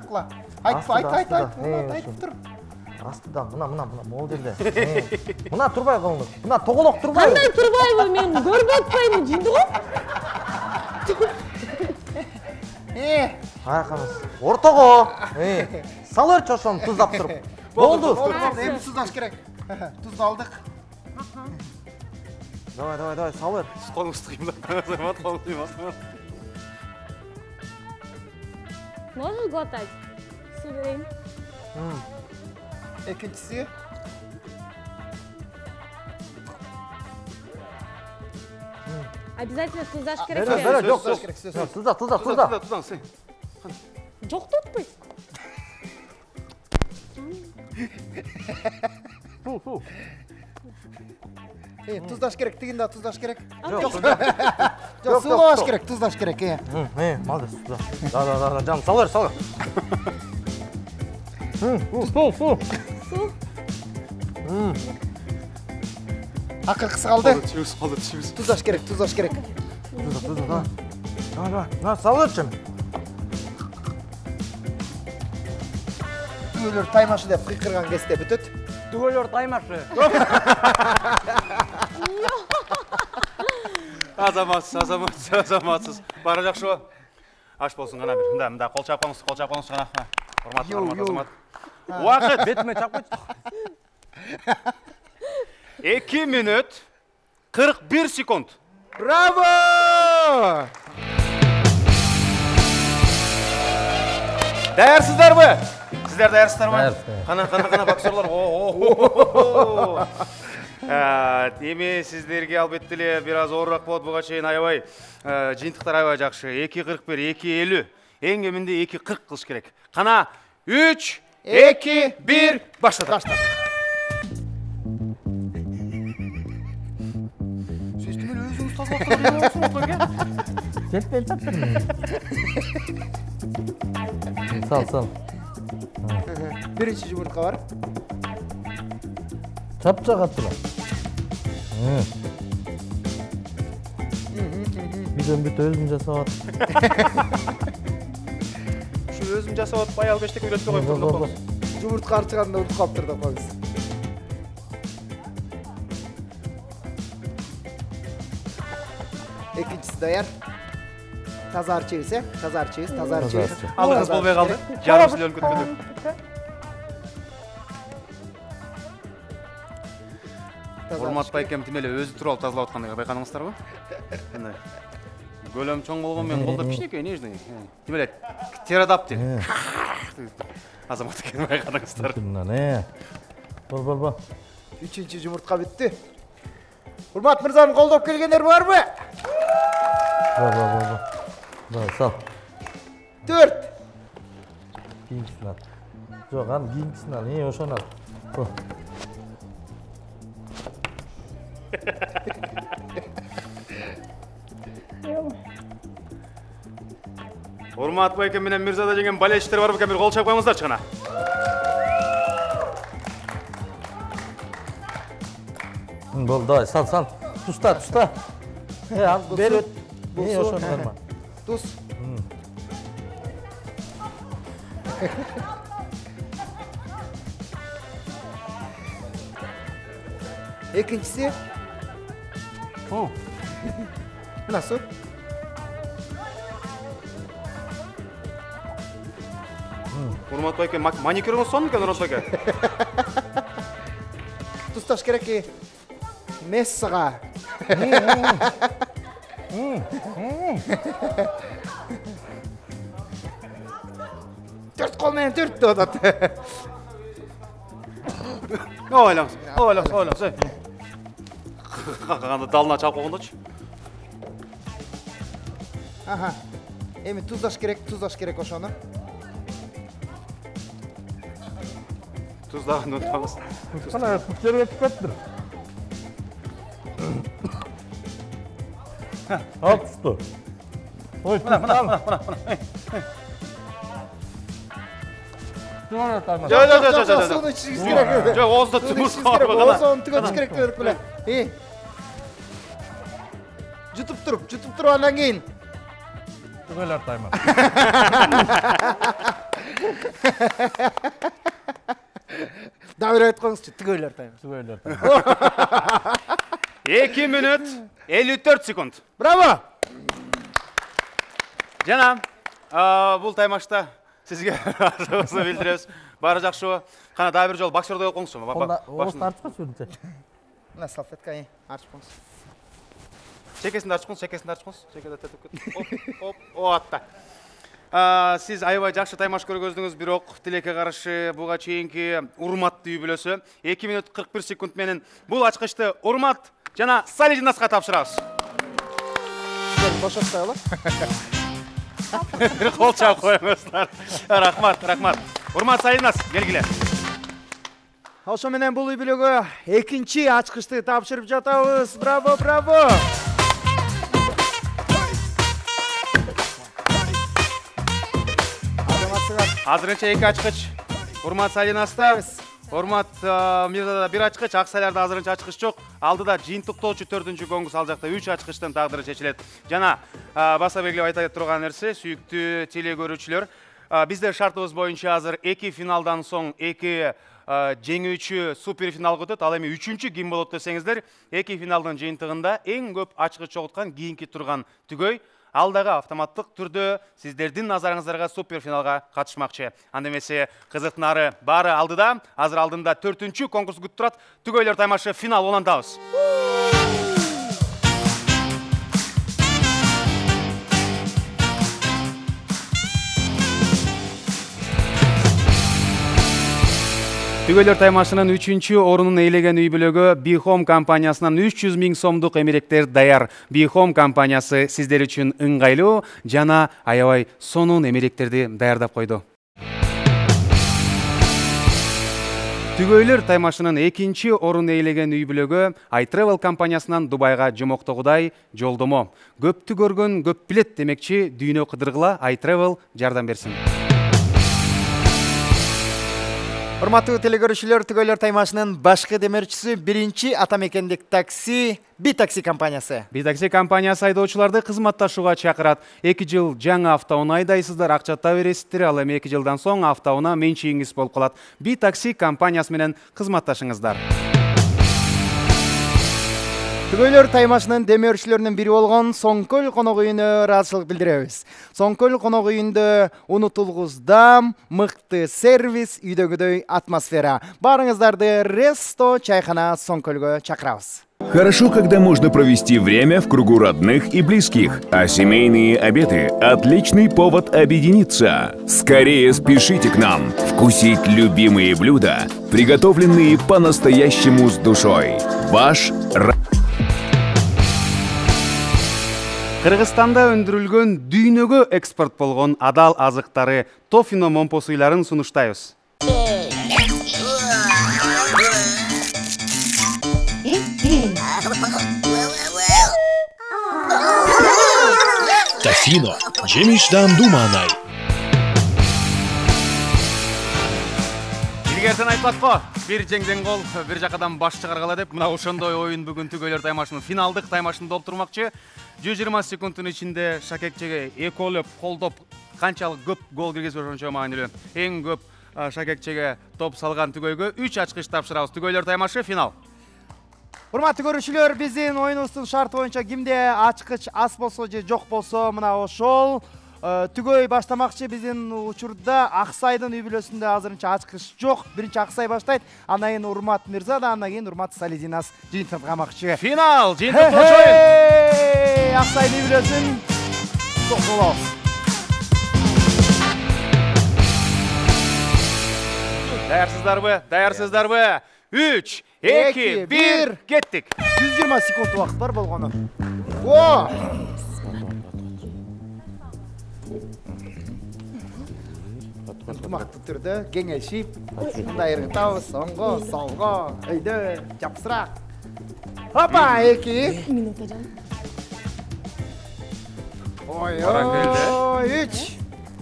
Айтып тур. Астыда, мына, могул жерде. Мына турбай калыңыз. Мына тоголок турбай. Кандай турбайбы, мен көрүп атпаймын, жинди го? Айканыз. Ортого. Сал бер чошон туздап туруп. Болду. Эми туздаш керек. Тузду алдык. Давай, сал бер. Колуңузду кыймылдатпаңыз, Азамат, колуңузду кыймылдатпаңыз. Можешь глотать? Су берейин. Экинчиси. Обязательно туздаш керек. Жок. Тузда. Сен. Жок деп атпайсың. Фу. Туздаш керек, тигин да туздаш керек. Жок, Суулаш керек, туздаш керек. Молодец, тузда. Да, жан, сал бер. Су. Акыркысы калды. Чебиз. Туздаш керек. Тузда. Давай. Сал берчи. Түгөлөр таймашы деп кыйкырган кезде бүтөт. Түгөлөр таймашы. Азаматсыз. Бара жакшыбы? Аш болсун гана бир. Мында кол чапкаңыз гана. Урматтуу Азамат. Убакыт Бетиме чапкыч. 2 minut 41 секунд. Браво! Даярсыздарбы? Сиздер даярсыздарбы? Кана боксерлор. Эми сиздерге албетте эле бир аз оорураак болот буга чейин аябай жыйынтыктар аябай жакшы. 2:41, 2:50. Эң кеминде 2:40 кылыш керек. Кана 3, 2, 1 баштадык. Сөзтүмөн өзүңүз тазалап Сал. Биринчи жумуртка бар. Чапчак атыла. Биден бүт өзүм жасап атып. өзүм жасап атып аял бештек үйрөтпөй коюп турдум. Жумуртка арчыганда утуп калыптыр деп коебуз. Экинчиси даяр. Таза арчыбыз, таза арчыбыз. Алыңыз болбой калды. Жарым силе өлкөткөндөр. Урмат байкем тим эле өзү туруп тазалап аткандай байкадыңыздарбы? Кандай? Көлөм чоң болгон менен колдор кичинекей, нежный. Тим эле терадап дейт. Азамат экенин байкадыңыздар. Мына, бол. 3-чү жумуртка бүттү. Урмат мырзаны колдоп келгендер барбы? Бол, сал. 4. Кийинкисин ал. Жок, аны кийинкисин ал, ошону ал. Урмат байке менен Мирзада деген балетчиттер бар бекен, бир кол чап коюңуздарчы гана. Бол, давай, сал. Туста. Ал бер өт. Ошону барма. Тус. Экинчиси. Мынасы. Урмат байке маникюрүңүз сонун экен, Урмат байке. Тусташ керек ки Мессага. Төрт кол менен төрт деп атат. Ойлоңуз. Кандай далына чалып койгондочу. Аха. Эми туздаш керек ошону. Туздаган унутпаңыз. Кана жерге түкөттүр. Ал тусту. Ой, мына. Жок. Сону ичиңиз керек. Жок, оозда тумур бар гана. Оозун түгөтүш керек деп беле. Жутуп туруп андан кийин. Түгөлөр тайма. Дагы бир айтып коюңузчу, түгөйлөр тайма. 2 мүнөт 54 секунд. Браво! Жана, бул таймашта сизге ыраазычылыгыбызды билдиребиз. Баары жакшыбы? Кана дагы бир жолу боксердой коюңузчу. Оозун ачып койчу өзүнчө. Мына салфетка ачып коюңуз. Чекесинди ачып коюңуз. Чекеде тетип кет. Оп, атта. Сиз аябай жакшы таймаш көргөздүңүз, бирок тилекке каршы буга чейинки Урматты үй бүлөсү 2 мүнөт 41 секунд менен бул ачкычты Урмат жана Салижинаска тапшырабыз. Бошотпой алат. Бир кол чап коюңуздар. Рахмат. Урмат Салижинас, келгиле. Ошо менен бул үй бүлөгө экинчи ачкычты тапшырып жатабыз. Браво! Азырынча 2 ачкыч Урмат Салижинаста. Урмат Мирзада 1 ачкыч, Аксайларда азырынча ачкыч жок. Алдыда жыйынтыктоочу 4-чү коңгус, ал жакта 3 ачкычтын тагдыры чечилет. Жана баса белгилеп айта турган нерсе, сүйүктүү теле көрүүчүлөр, бизде шартыбыз боюнча азыр 2 финалдан соң 2 жеңүүчү супер финалга өтөт. Ал эми 3-чү ким болот десеңиздер, 2 финалдын жыйынтыгында эң көп ачкыч чогулткан кийинки турган түгөй ал дагы автоматтык түрдө сиздердин назарыңыздарга супер финалга катышмакчы. Анда эмесе кызыктынары баары алдыда. Азыр алдында 4-чү конкурс күтүп турат. Түгөйлөр таймашы финал улантабыз. Түгөйлөр таймашынын 3-чү орунун ээлеген үй бүлөгө Bihome компаниясынан 300 000 сомдук эмеректер даяр. Bihome компаниясы сиздер үчүн ыңгайлуу жана аябай сонун эмеректерди даярдап койду. Түгөйлөр таймашынын 2-чи орун ээлеген үй бүлөгө iTravel компаниясынан Дубайга жомоктогудай жолдомо. Көптү көргөн көп билет демекчи, дүйнө кыдыргыла iTravel жардам берсин. Урматтуу телекөрүүчүлөр, Түгөйлөр таймашынын башкы демерчиси биринчи атамекендик такси B-такси компаниясы. B-такси компаниясы айдоочуларды кызматташууга чакырат. 2 жыл жаңы автоунаа айдайсыздар, акчата бересиздер, ал эми 2 жылдан соң автоунаа менчигиңиз болуп калат. B-такси компаниясы менен кызматташыңыздар. Түгөйлөр таймашынын демөөрчүлөрүнүн бири болгон Соңкөл конок үйүнө ыраазычылык билдиребиз. Соңкөл конок үйүндө унутулгуздам, мыкты сервис, үйдөгүдөй атмосфера. Баарыңыздарды Ресто чайкана Соңкөлгө чакырабыз. Хорошо, когда можно провести время в кругу родных и близких, а семейные обеды – отличный повод объединиться. Скорее спешите к нам вкусить любимые блюда, приготовленные по-настоящему с душой. Ваш Кыргызстанда өндүрүлгөн дүйнөгө экспорт болгон адал азыктары тофино момпосуйларын сунуштайбыз. Тофино. Жемиштен думанай. Илгертен айтпак го, бир жеңден гол, бир жакадан баш чыгаргыла деп, мына ошондой оюн бүгүн түгөйлөр таймашынын финалдык таймашын толтурмакчы. 120 секундтун ичинде Шакекчеге экөөлөп колдоп канчалык көп гол киргизип ошончо маанилүү. Эң көп Шакекчеге топ салган түгөйгө 3 ачкыч тапшырабыз. Түгөйлөр таймашы финал. Урматтуу көрүүчүлөр, биздин оюнубуздун шарты боюнча кимде ачкыч аз болсо же жок болсо мына ошол түгөй баштамакчы. Биздин учурда Аксайдын үй бүлөсүндө азырынча ачкыч жок. Биринчи Аксай баштайт, андан кийин Урмат Мирза да, андан кийин Урмат Салидинас жыйынтыкамакчы. Финал, жыйынтыктоо оюн. Аксайдын үй бүлөсүн токтолобуз. Даярсыздарбы? Даярсыздарбы? 3, 2, 1, кеттик. 120 секунд убакыт бар болгону. О! Ынтымактуу түрдө кеңешип, мындай ыргытабыз, оңго, солго, өйдө, жапсырак. Опа, 2 минута жан. Ой, Баракелде. 3.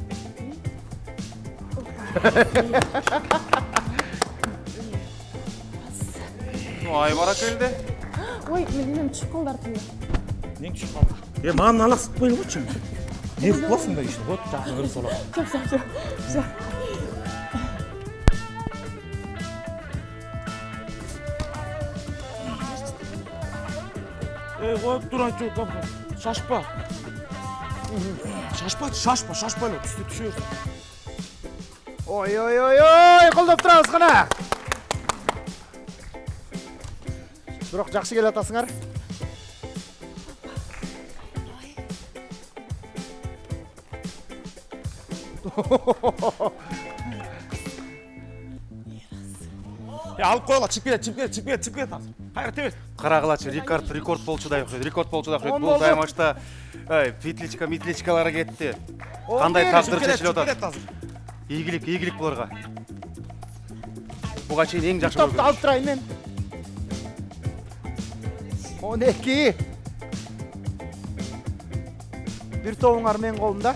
Ай, баракелде. Ой, менин чукулдар тыйы. Нең түшіп қалды? Маған алақсып қойыл ғой чым. Не қыласың да ішті? Вот, жақын көріп солар. Все. Қойып тұран жоқ, шашпа. Шашпа, түсті түшер. Ой, колдоп турабыз гана. Бирок жакшы келе атасыңар. Алып қойла, чип кет. Қайыр тебет. Карагылачы рекорд болчудай окшойт. Бул таймашта петличкалары кетти. Кандай тагдыр чечилип атат? Ийгилик буларга. Буга чейин эң жакшы Топты алып турайын мен. 12. Бир тобуңар менин колумда.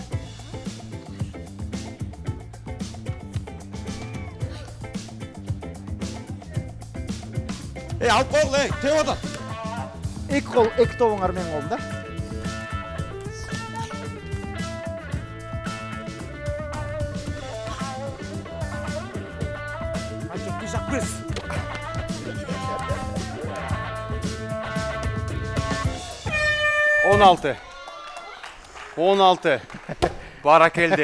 Алып қойла, тебет атат. Эки тобуңар менин колумда. Айчок, бишак бес. Он алты. Баракелде.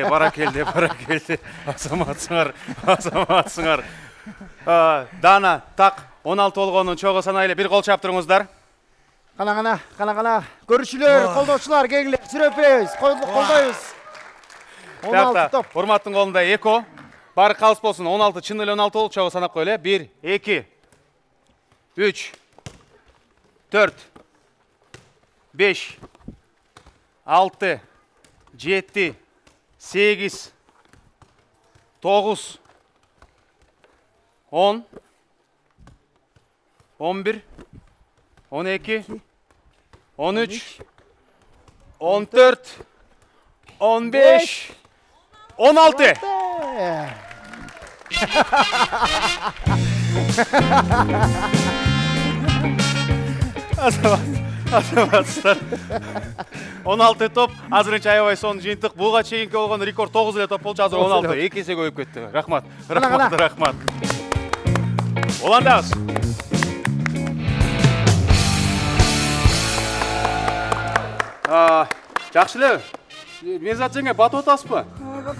Азаматсыңар. Дана, так, 16 болгонун чогуу санайлы бир кол чаптырыңыздар. Кана. Көрүүчүлөр, колдоочулар, кегиле, сүрөпөйбүз, колдойбуз. 16 топ. Урматтын колунда эко. Бары калыс болсун. 16, чын эле 16 болуп чогуу санап коелу. 1, 2, 3, 4, 5, 6, 7, 8, 9, 10, 11, 12, 13, 14, 15, 16. Азаматсыздар. 16 топ, азырынча аябай сонун жыйынтык. Буга чейинки болгон рекорд 9 эле топ болчу, азыр 16. 2 эсе көбөйүп кетти. Рахмат. Уландабыз. Жакшы эле. Мезат жеңе батып атасызбы?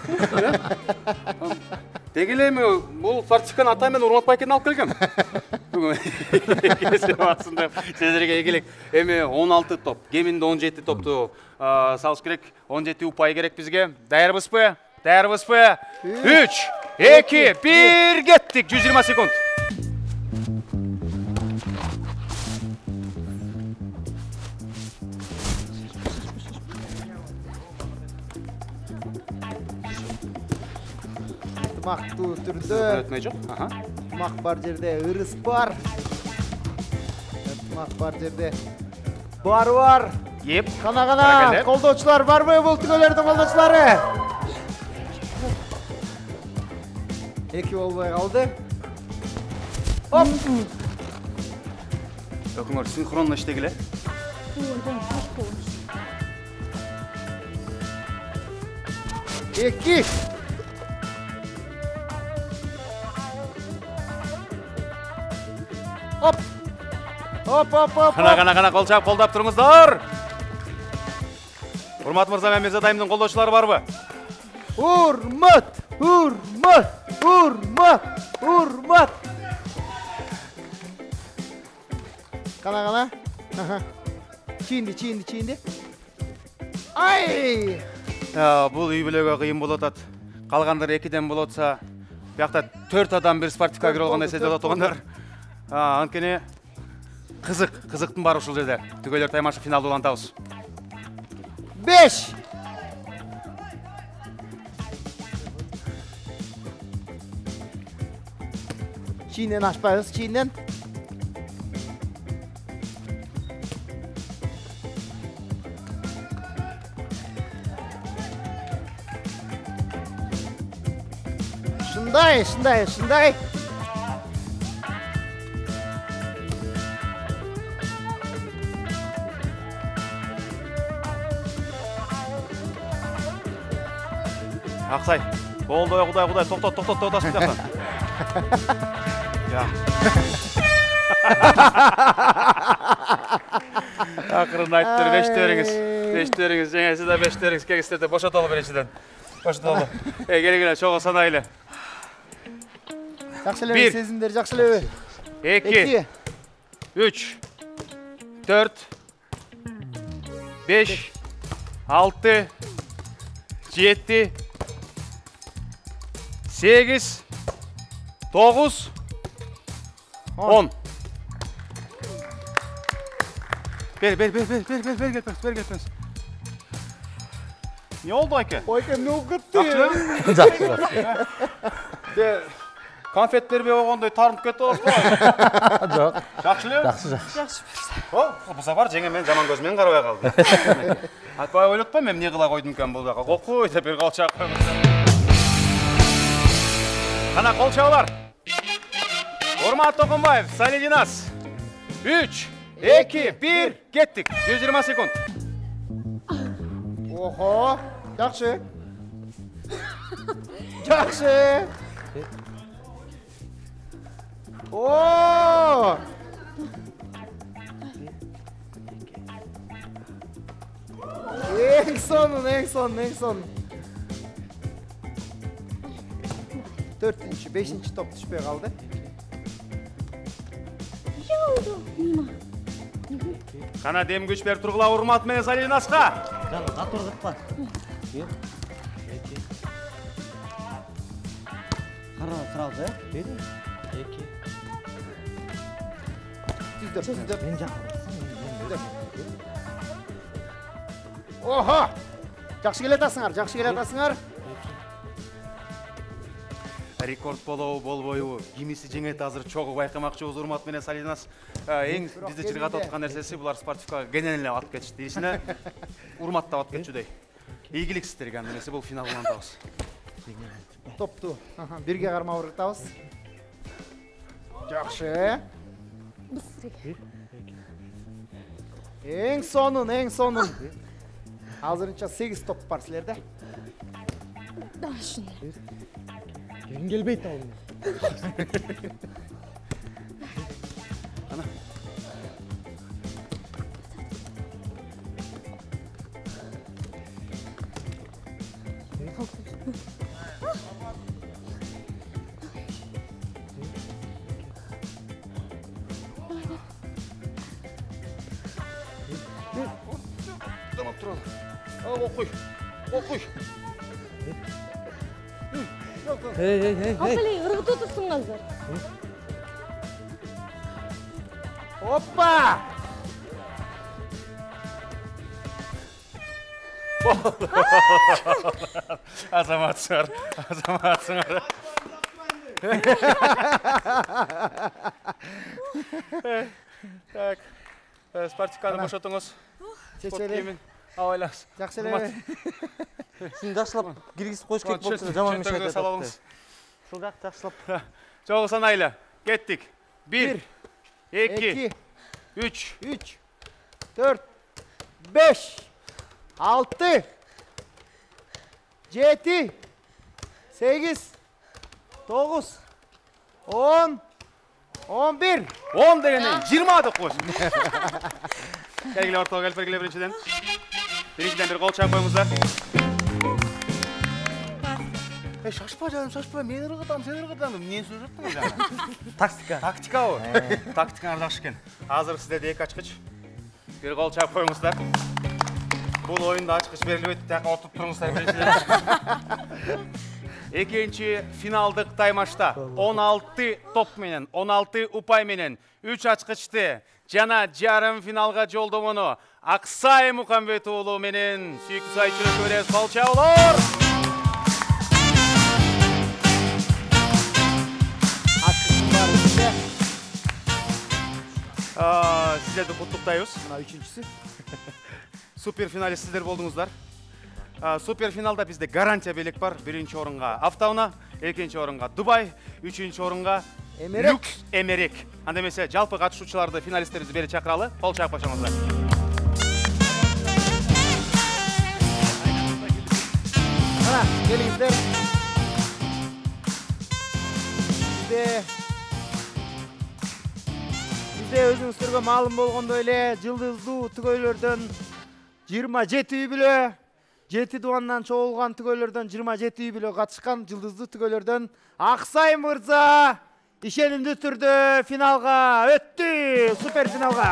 Деги эле бул сертификатын атай менен Урмат байкеден алып келгем. бүгүн экинчи басында сиздерге ийгилик. Эми 16 топ, кеминде 17 топту салыш керек. 17 упай керек бизге. Даярбызбы? Даярбызбы? 3, 2, 1 кеттик. 120 секунд. Мактуу түрдө Өтмөй жок. мак бар жерде ырыс бар. Мак бар жерде бар бар. Еп. Кана колдоочулар барбы бул түгөлөрдүн колдоочулары? Эки болбой калды. Оп. Өкмөр синхронно иштегиле. Эки. Оп. Оп. Кана кол чап колдап туруңуздар. Урмат мырза мен Мирзадайымдын колдоочулары барбы? Урмат. Кана. Чийинди. Ай! Бул үй бүлөгө кыйын болот атат. Калгандар 2ден болотса, биякта 4 адам бир спортивка кире алган эседе отургандар. Анткени кызыктын баары ушул жерде. Түгөлөр таймашы финалда улантабыз. 5. Çiğnen açmayız, çiğnen. Şunday. Аксай. Болду, Кудай, токтот ушул жактан. Ya. Акырын айттыр, 5-төрүңүз, жеңеси да 5-төрүңүз кегистерди бошотолу биринчиден. Бошотолу. Келе, чогуу санайлы. Жакшы эле сезимдер, жакшы эле. 2, 3, 4, 5, 6, 7, 8, 9, 10. Ver gelmez. Ne oldu Ayke? Ayke ne oldu? De konfetler bir oğanday tarınıp ketdi olsun. Жоқ. Жақшылы? Жақсы. Bu safar жеңе мен жаман көзмен қарабай қалды. Атпай ойлатпай мен не қыла қойдым екен бұл жаққа. Қой деп бір қолшақ. Қана қолшаулар. Урмат Тоқымбаев, Салидинас. 3, 2, 1, кеттік. 120 секунд. Охо, жақсы. Жақсы. Oo! En son. 4-cü, 5-ci top düşmeye kaldı. Қана дем күш бер тұрғыла Урмат мен Салидинасқа. Canım, қатырдық па? Сразу, Беді? 2. Düzdür. Мен жақырсың. Oha! Жақсы келетасыңар. Рекорд болбойбу. Кимиси жеңет азыр чогуу байкамакчыбыз Урмат менен Салидинас. Эң бизде чыргат аткан нерсеси булар спортивкага кенен эле атып кетишти. Ишине Урмат да атып кетчүдөй. Ийгилик сиздерге нерсе бул финал улантабыз. Топту бирге кармап ыргытабыз. Жақсы. Эң сонун. Азырынча 8 топ бар силерде. Дашын. Еңгелбейт ауыл. Ана. Окуй. Апелей, ыргытып отурсуңуздар. Оппа! Азаматсыңар. Так. Спартиканы бошотуңуз. Чечели. Авайлаңыз. Жакшы эле. Сен жакшылап киргизип коюш керек болчу, жаман меш айтат. Сылдак жакшылап. Чогуу санайлы. Кеттик. 1, 2, 3, 4, 5, 6, 7, 8, 9, 10, 11. 10 дегенде 20 деп коюш. Келгиле ортого келип бергиле биринчиден. Биринчиден бир кол чаап коюңуздар. Шашпа жаным, шашпа. Мен ыргытам, сен ыргытам. Эмне сөз жаттың жана? Тактикабы? Тактикаңар жакшы экен. Азыр сиздерде 2 ачкыч. Бир кол чаап коюңуздар. Бул оюнда ачкыч берилбейт. Тияка отуруп туруңуздар биринчиден. Экинчи финалдык таймашта 16 топ менен, 16 упай менен 3 ачкычты жана жарым финалга жолдомону Аксай Мукамбет уулу менен сүйүктүү сайчылык көрөбүз. Кол чабуулар. Сіздерді құттықтаймыз. Мына үчүнчүсү. Супер финалист сіздер болдыңыздар. Супер финалда бізде гарантия белек бар. Биринчи орынға Автауна, экинчи орынға Дубай, үчүнчү орынға Люкс Эмерек. Анда эмесе жалпы катышуучуларды финалисттерибизди бери чакыралы. Кол чаап башаңыздар. Мына келиңиздер. Bizde өзүңүздөргө маалым болгондой эле жылдыздуу түгөйлөрдөн 27 үй бүлө, 7 дуандан чогулган түгөйлөрдөн 27 үй бүлө катышкан жылдыздуу түгөйлөрдөн Аксай мырза ишенимдүү түрдө финалга өттү, супер финалга.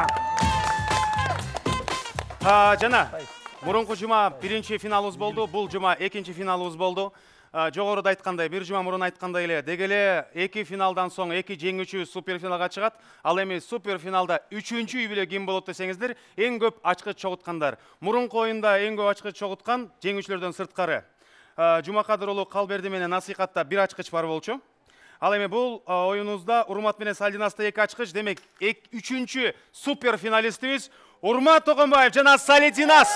Жана мурунку жума биринчи финалыбыз болду, бул жума экинчи финалыбыз болду. Жогоруда айткандай, бир жума мурун айткандай эле, дегеле 2 финалдан соң 2 жеңүүчү супер финалга чыгат. Ал эми супер финалда 3-чү үй бүлө ким болот десеңиздер, эң көп ачкыч чогуткандар. Мурунку оюнда эң көп ачкыч чогуткан жеңүүчүлөрдөн сырткары Жумакадыр уулу Калберди менен Насихатта 1 ачкыч бар болчу. Ал эми бул оюнубузда Урмат менен Салдинаста 2 ачкыч, демек 3-чү супер финалистибиз Урмат Токонбаев жана Салдинас.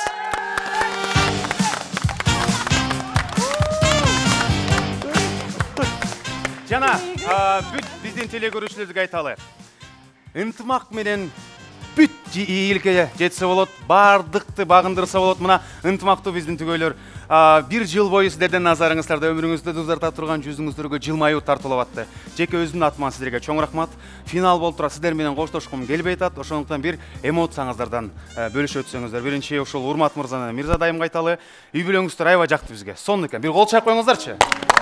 Жана бүт биздин телекөрүүчүлөргө айталы. Ынтымак менен бүт ийгиликке жетсе болот, бардыкты багындырса болот. Мына ынтымактуу биздин түгөйлөр 1 жыл бою сиздердин назарыңыздарда, өмүрүңүздө узарта турган жүзүңүздөргө жылмаюу тартылып атты. Жеке өзүмдүн атыман сиздерге чоң рахмат. Финал болуп тура сиздер менен коштошкум келбей атат. Ошондуктан бир эмоцияңыздардан бөлүшүп өтсөңүздөр. Биринчи ушул Урмат мырзаны Мирза дайымга айталы. Үй бүлөңүздөр аябай жакты бизге. Сонун экен. Бир кол чаап коюңуздарчы.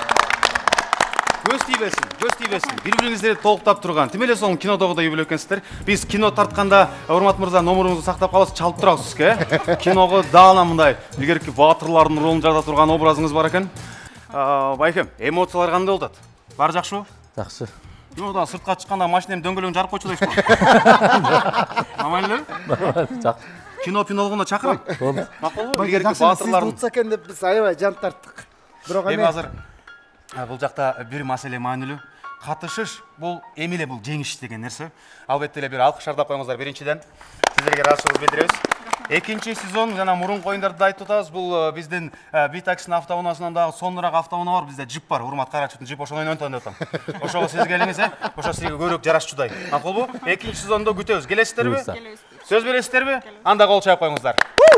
Көз тийбесин. Бири-бириңиздерди толуктап турган. Тим эле соң кинодогудай үй бүлө экенсиздер. Биз кино тартканда Урмат мырза номуруңузду сактап каласыз, чалып турасызбы? Киного даана мындай илгерки баатырлардын ролун жарата турган образыңыз бар экен. Байкем, эмоциялар кандай болот? Баары жакшыбы? Жакшы. Жумада сыртка чыкканда машинем дөңгөлөгүн жарып койчу дейсизби? Амайлы? Жакшы. Кино болгондо чакырам. Болду. Макулбу? Илгерки баатырлардын Утса экен деп биз аябай жан тарттык. Бирок эми азыр бул жакта бир маселе маанилүү. Катышыш бул эми эле бул жеңиш деген нерсе. Албетте эле бир алкыш ардап коюңуздар биринчиден. Сиздерге ыраазычылык билдиребиз. Экинчи сезон жана мурунку оюндарды айтып атабыз. Бул биздин Битакстын автоунаасынан дагы сонураак автоунаа бар. Бизде джип бар. Урмат карачыктын джип ошону ойнотон деп атам. Ошого сиз келиңиз, ошо сизге көбүрөөк жарашчудай. Макулбу? Экинчи сезондо күтөбүз. Келесиздерби? Сөз бересиздерби? Анда кол чаап коюңуздар.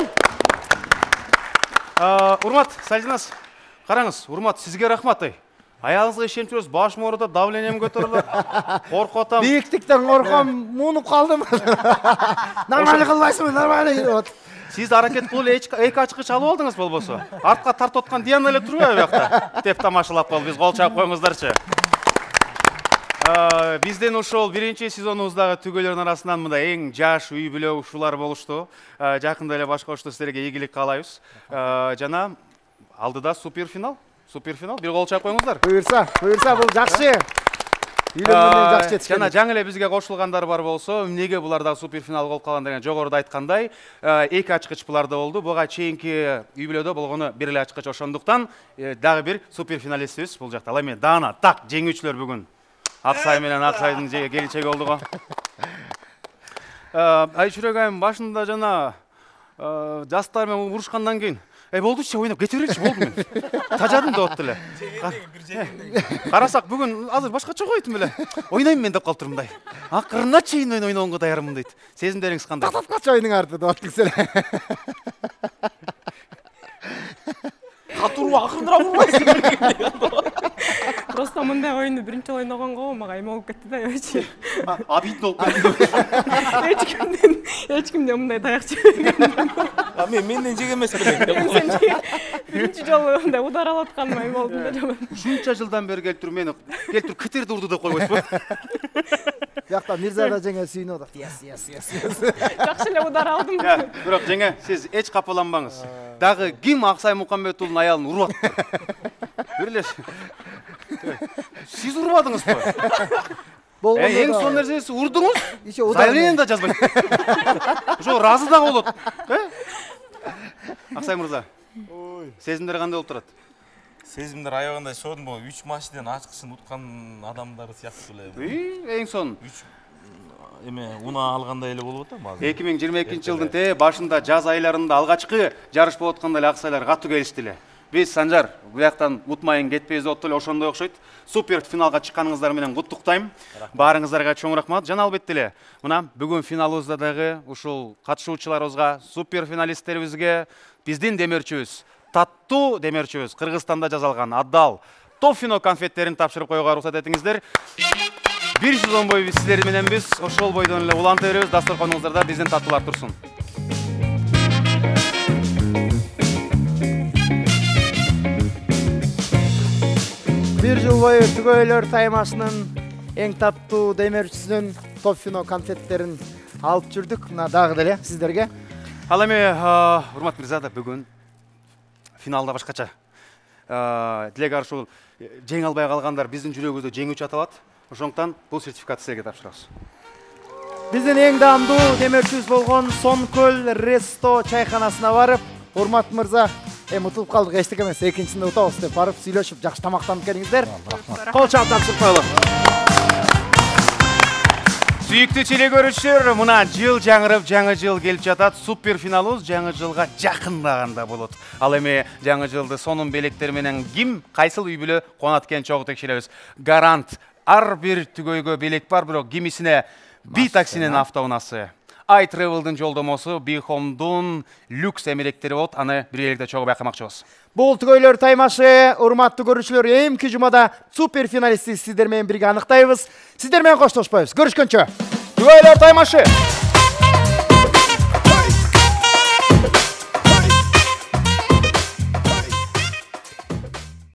Урмат, Салдинас, караңыз, Урмат, сизге рахмат. Аягыңызга ишенип жүрөбүз, башым оорууда, давлением көтөрүлөт. Коркуп атам. Бийиктиктен корком, муунуп калдым. Нормально кылбайсыңбы, нормально. Сиз аракет кылып эки ачкыч алып алдыңыз болбосо. Артка тартып аткан Диана эле турбайбы бuyakta? Деп тамашалап калып, биз кол чаап коюңуздарчы. Бизден ошол биринчи сезонубуздагы түгөйлөрдүн арасынан мында эң жаш үй бүлө ушулар болушту. Жакында эле башкарышты силерге ийгилик каалайбыз. Жана алдыда суперфинал. Бир кол чаап коюңуздар. Буюрса, бул жакшы. Үйлөрүнөн жакшы жетишкен. Жана жаңы эле бизге кошулгандар бар болсо, эмнеге булар да суперфинал болуп калган деген жогоруда айткандай, эки ачкыч буларда болду. Буга чейинки үй бүлөдө болгону бир эле ачкыч, ошондуктан дагы бир суперфиналистибиз бул жакта. Ал эми даана так жеңүүчүлөр бүгүн Аксай менен Аксайдын келечеги болду го. Айчүрөк айым башында жана жастар менен урушкандан кийин болдучу ойнап кете береличи болду мен. Тажадым деп аттыр эле. Карасак бүгүн азыр башкача койдум эле. Ойнойм мен деп калыптыр мындай. Акырына чейин ойногонго даярмын дейт. Сезимдериңиз кандай? Тататкача ойнуң арты деп аттыңыз эле. Катуруу акырындыраак урбайсың. Просто мындай ойунду биринчи жолу ойногонго мага эме болуп кетти да, өчү. Обидно болуп кетти. Эч кимден мындай таяк жебеген. Менден жеген эмес эле. Биринчи жолу мындай удар алып атканыма эме болдум да жаман. Ушунча жылдан бери келиптир мени. Келиптир кытерди урду деп койбойсузбу? Биякта Мирза да жеңе сүйүнүп атат. Yes. Жакшы эле удар алдым. Бирок жеңе, сиз эч капаланбаңыз. Дагы ким Аксай Мукамбетулдун аялын уруп атты? Бир Сиз урбадыңызбы? Эң сонун нерсеси урдуңуз, заявление да жазбайт. Ошо ыраазы да болот. Аксай мырза, сезимдер кандай болуп турат? Сезимдер аябагандай соодун бул 3 матчтан ачкычын уткан адамдар сыяктуу эле. Эң сонун. Эме уна алгандай эле болуп атат базар. 2022 жылдын башында жаз айларында алгачкы жарыш болуп атканда эле Аксайлар катуу келишти эле. Биз Санжар буяктан утмайын кетпейбиз деп аттып эле ошондой окшойт. Супер финалга чыкканыңыздар менен куттуктайм. Баарыңыздарга чоң рахмат. Жана албетте эле мына бүгүн финалыбызда дагы ушул катышуучуларыбызга, супер финалисттерибизге биздин демерчүбүз, таттуу демерчүбүз Кыргызстанда жасалган Адал Тофино конфеттерин тапшырып коюуга уруксат этиңиздер. Бир жылдан бою биз силер мененбиз. Ошол бойдон эле уланта беребиз. Дасторконуңуздарда биздин таттуулар турсун. Бир жыл бою түгөйлөр таймашынын эң таттуу демерчүсүнүн Тофино конфеттерин алып жүрдүк. Мына дагы деле сиздерге. Ал эми урмат Мирза да бүгүн финалда башкача. Дилек ушул жеңе албай калгандар биздин жүрөгүбүздө жеңүүчү аталат. Ошондуктан бул сертификатты силерге тапшырабыз. Биздин эң даамдуу демерчүбүз болгон Сонкөл Ресто чайканасына барып, урмат мырза, утулуп калдык, эчтеке эмес, экинчисинде утабыз деп барып, сүйлөшүп, жакшы тамактанып келиңиздер. Кол чаап тапшырып коелу. Сүйүктүү теле көрүүчүлөр, мына жыл жаңырып, жаңы жыл келип жатат. Супер финалыбыз жаңы жылга жакындаганда болот. Ал эми жаңы жылды сонун белектер менен ким, кайсыл үй бүлө куанат экенин чогуу текшеребиз. Гарант ар бир түгөйгө белек бар, бирок кимисине B-таксинин автоунаасы, iTravel'дын жолдомосу, B-Home'дун люкс эмелектери болот. Аны биргеликте чогуу байкамакчыбыз. Бул түгөйлөр таймашы, урматтуу көрүүчүлөр, эмки жумада супер финалистти сиздер менен бирге аныктайбыз. Сиздер менен коштошпойбуз. Көрүшкөнчө. Түгөйлөр таймашы.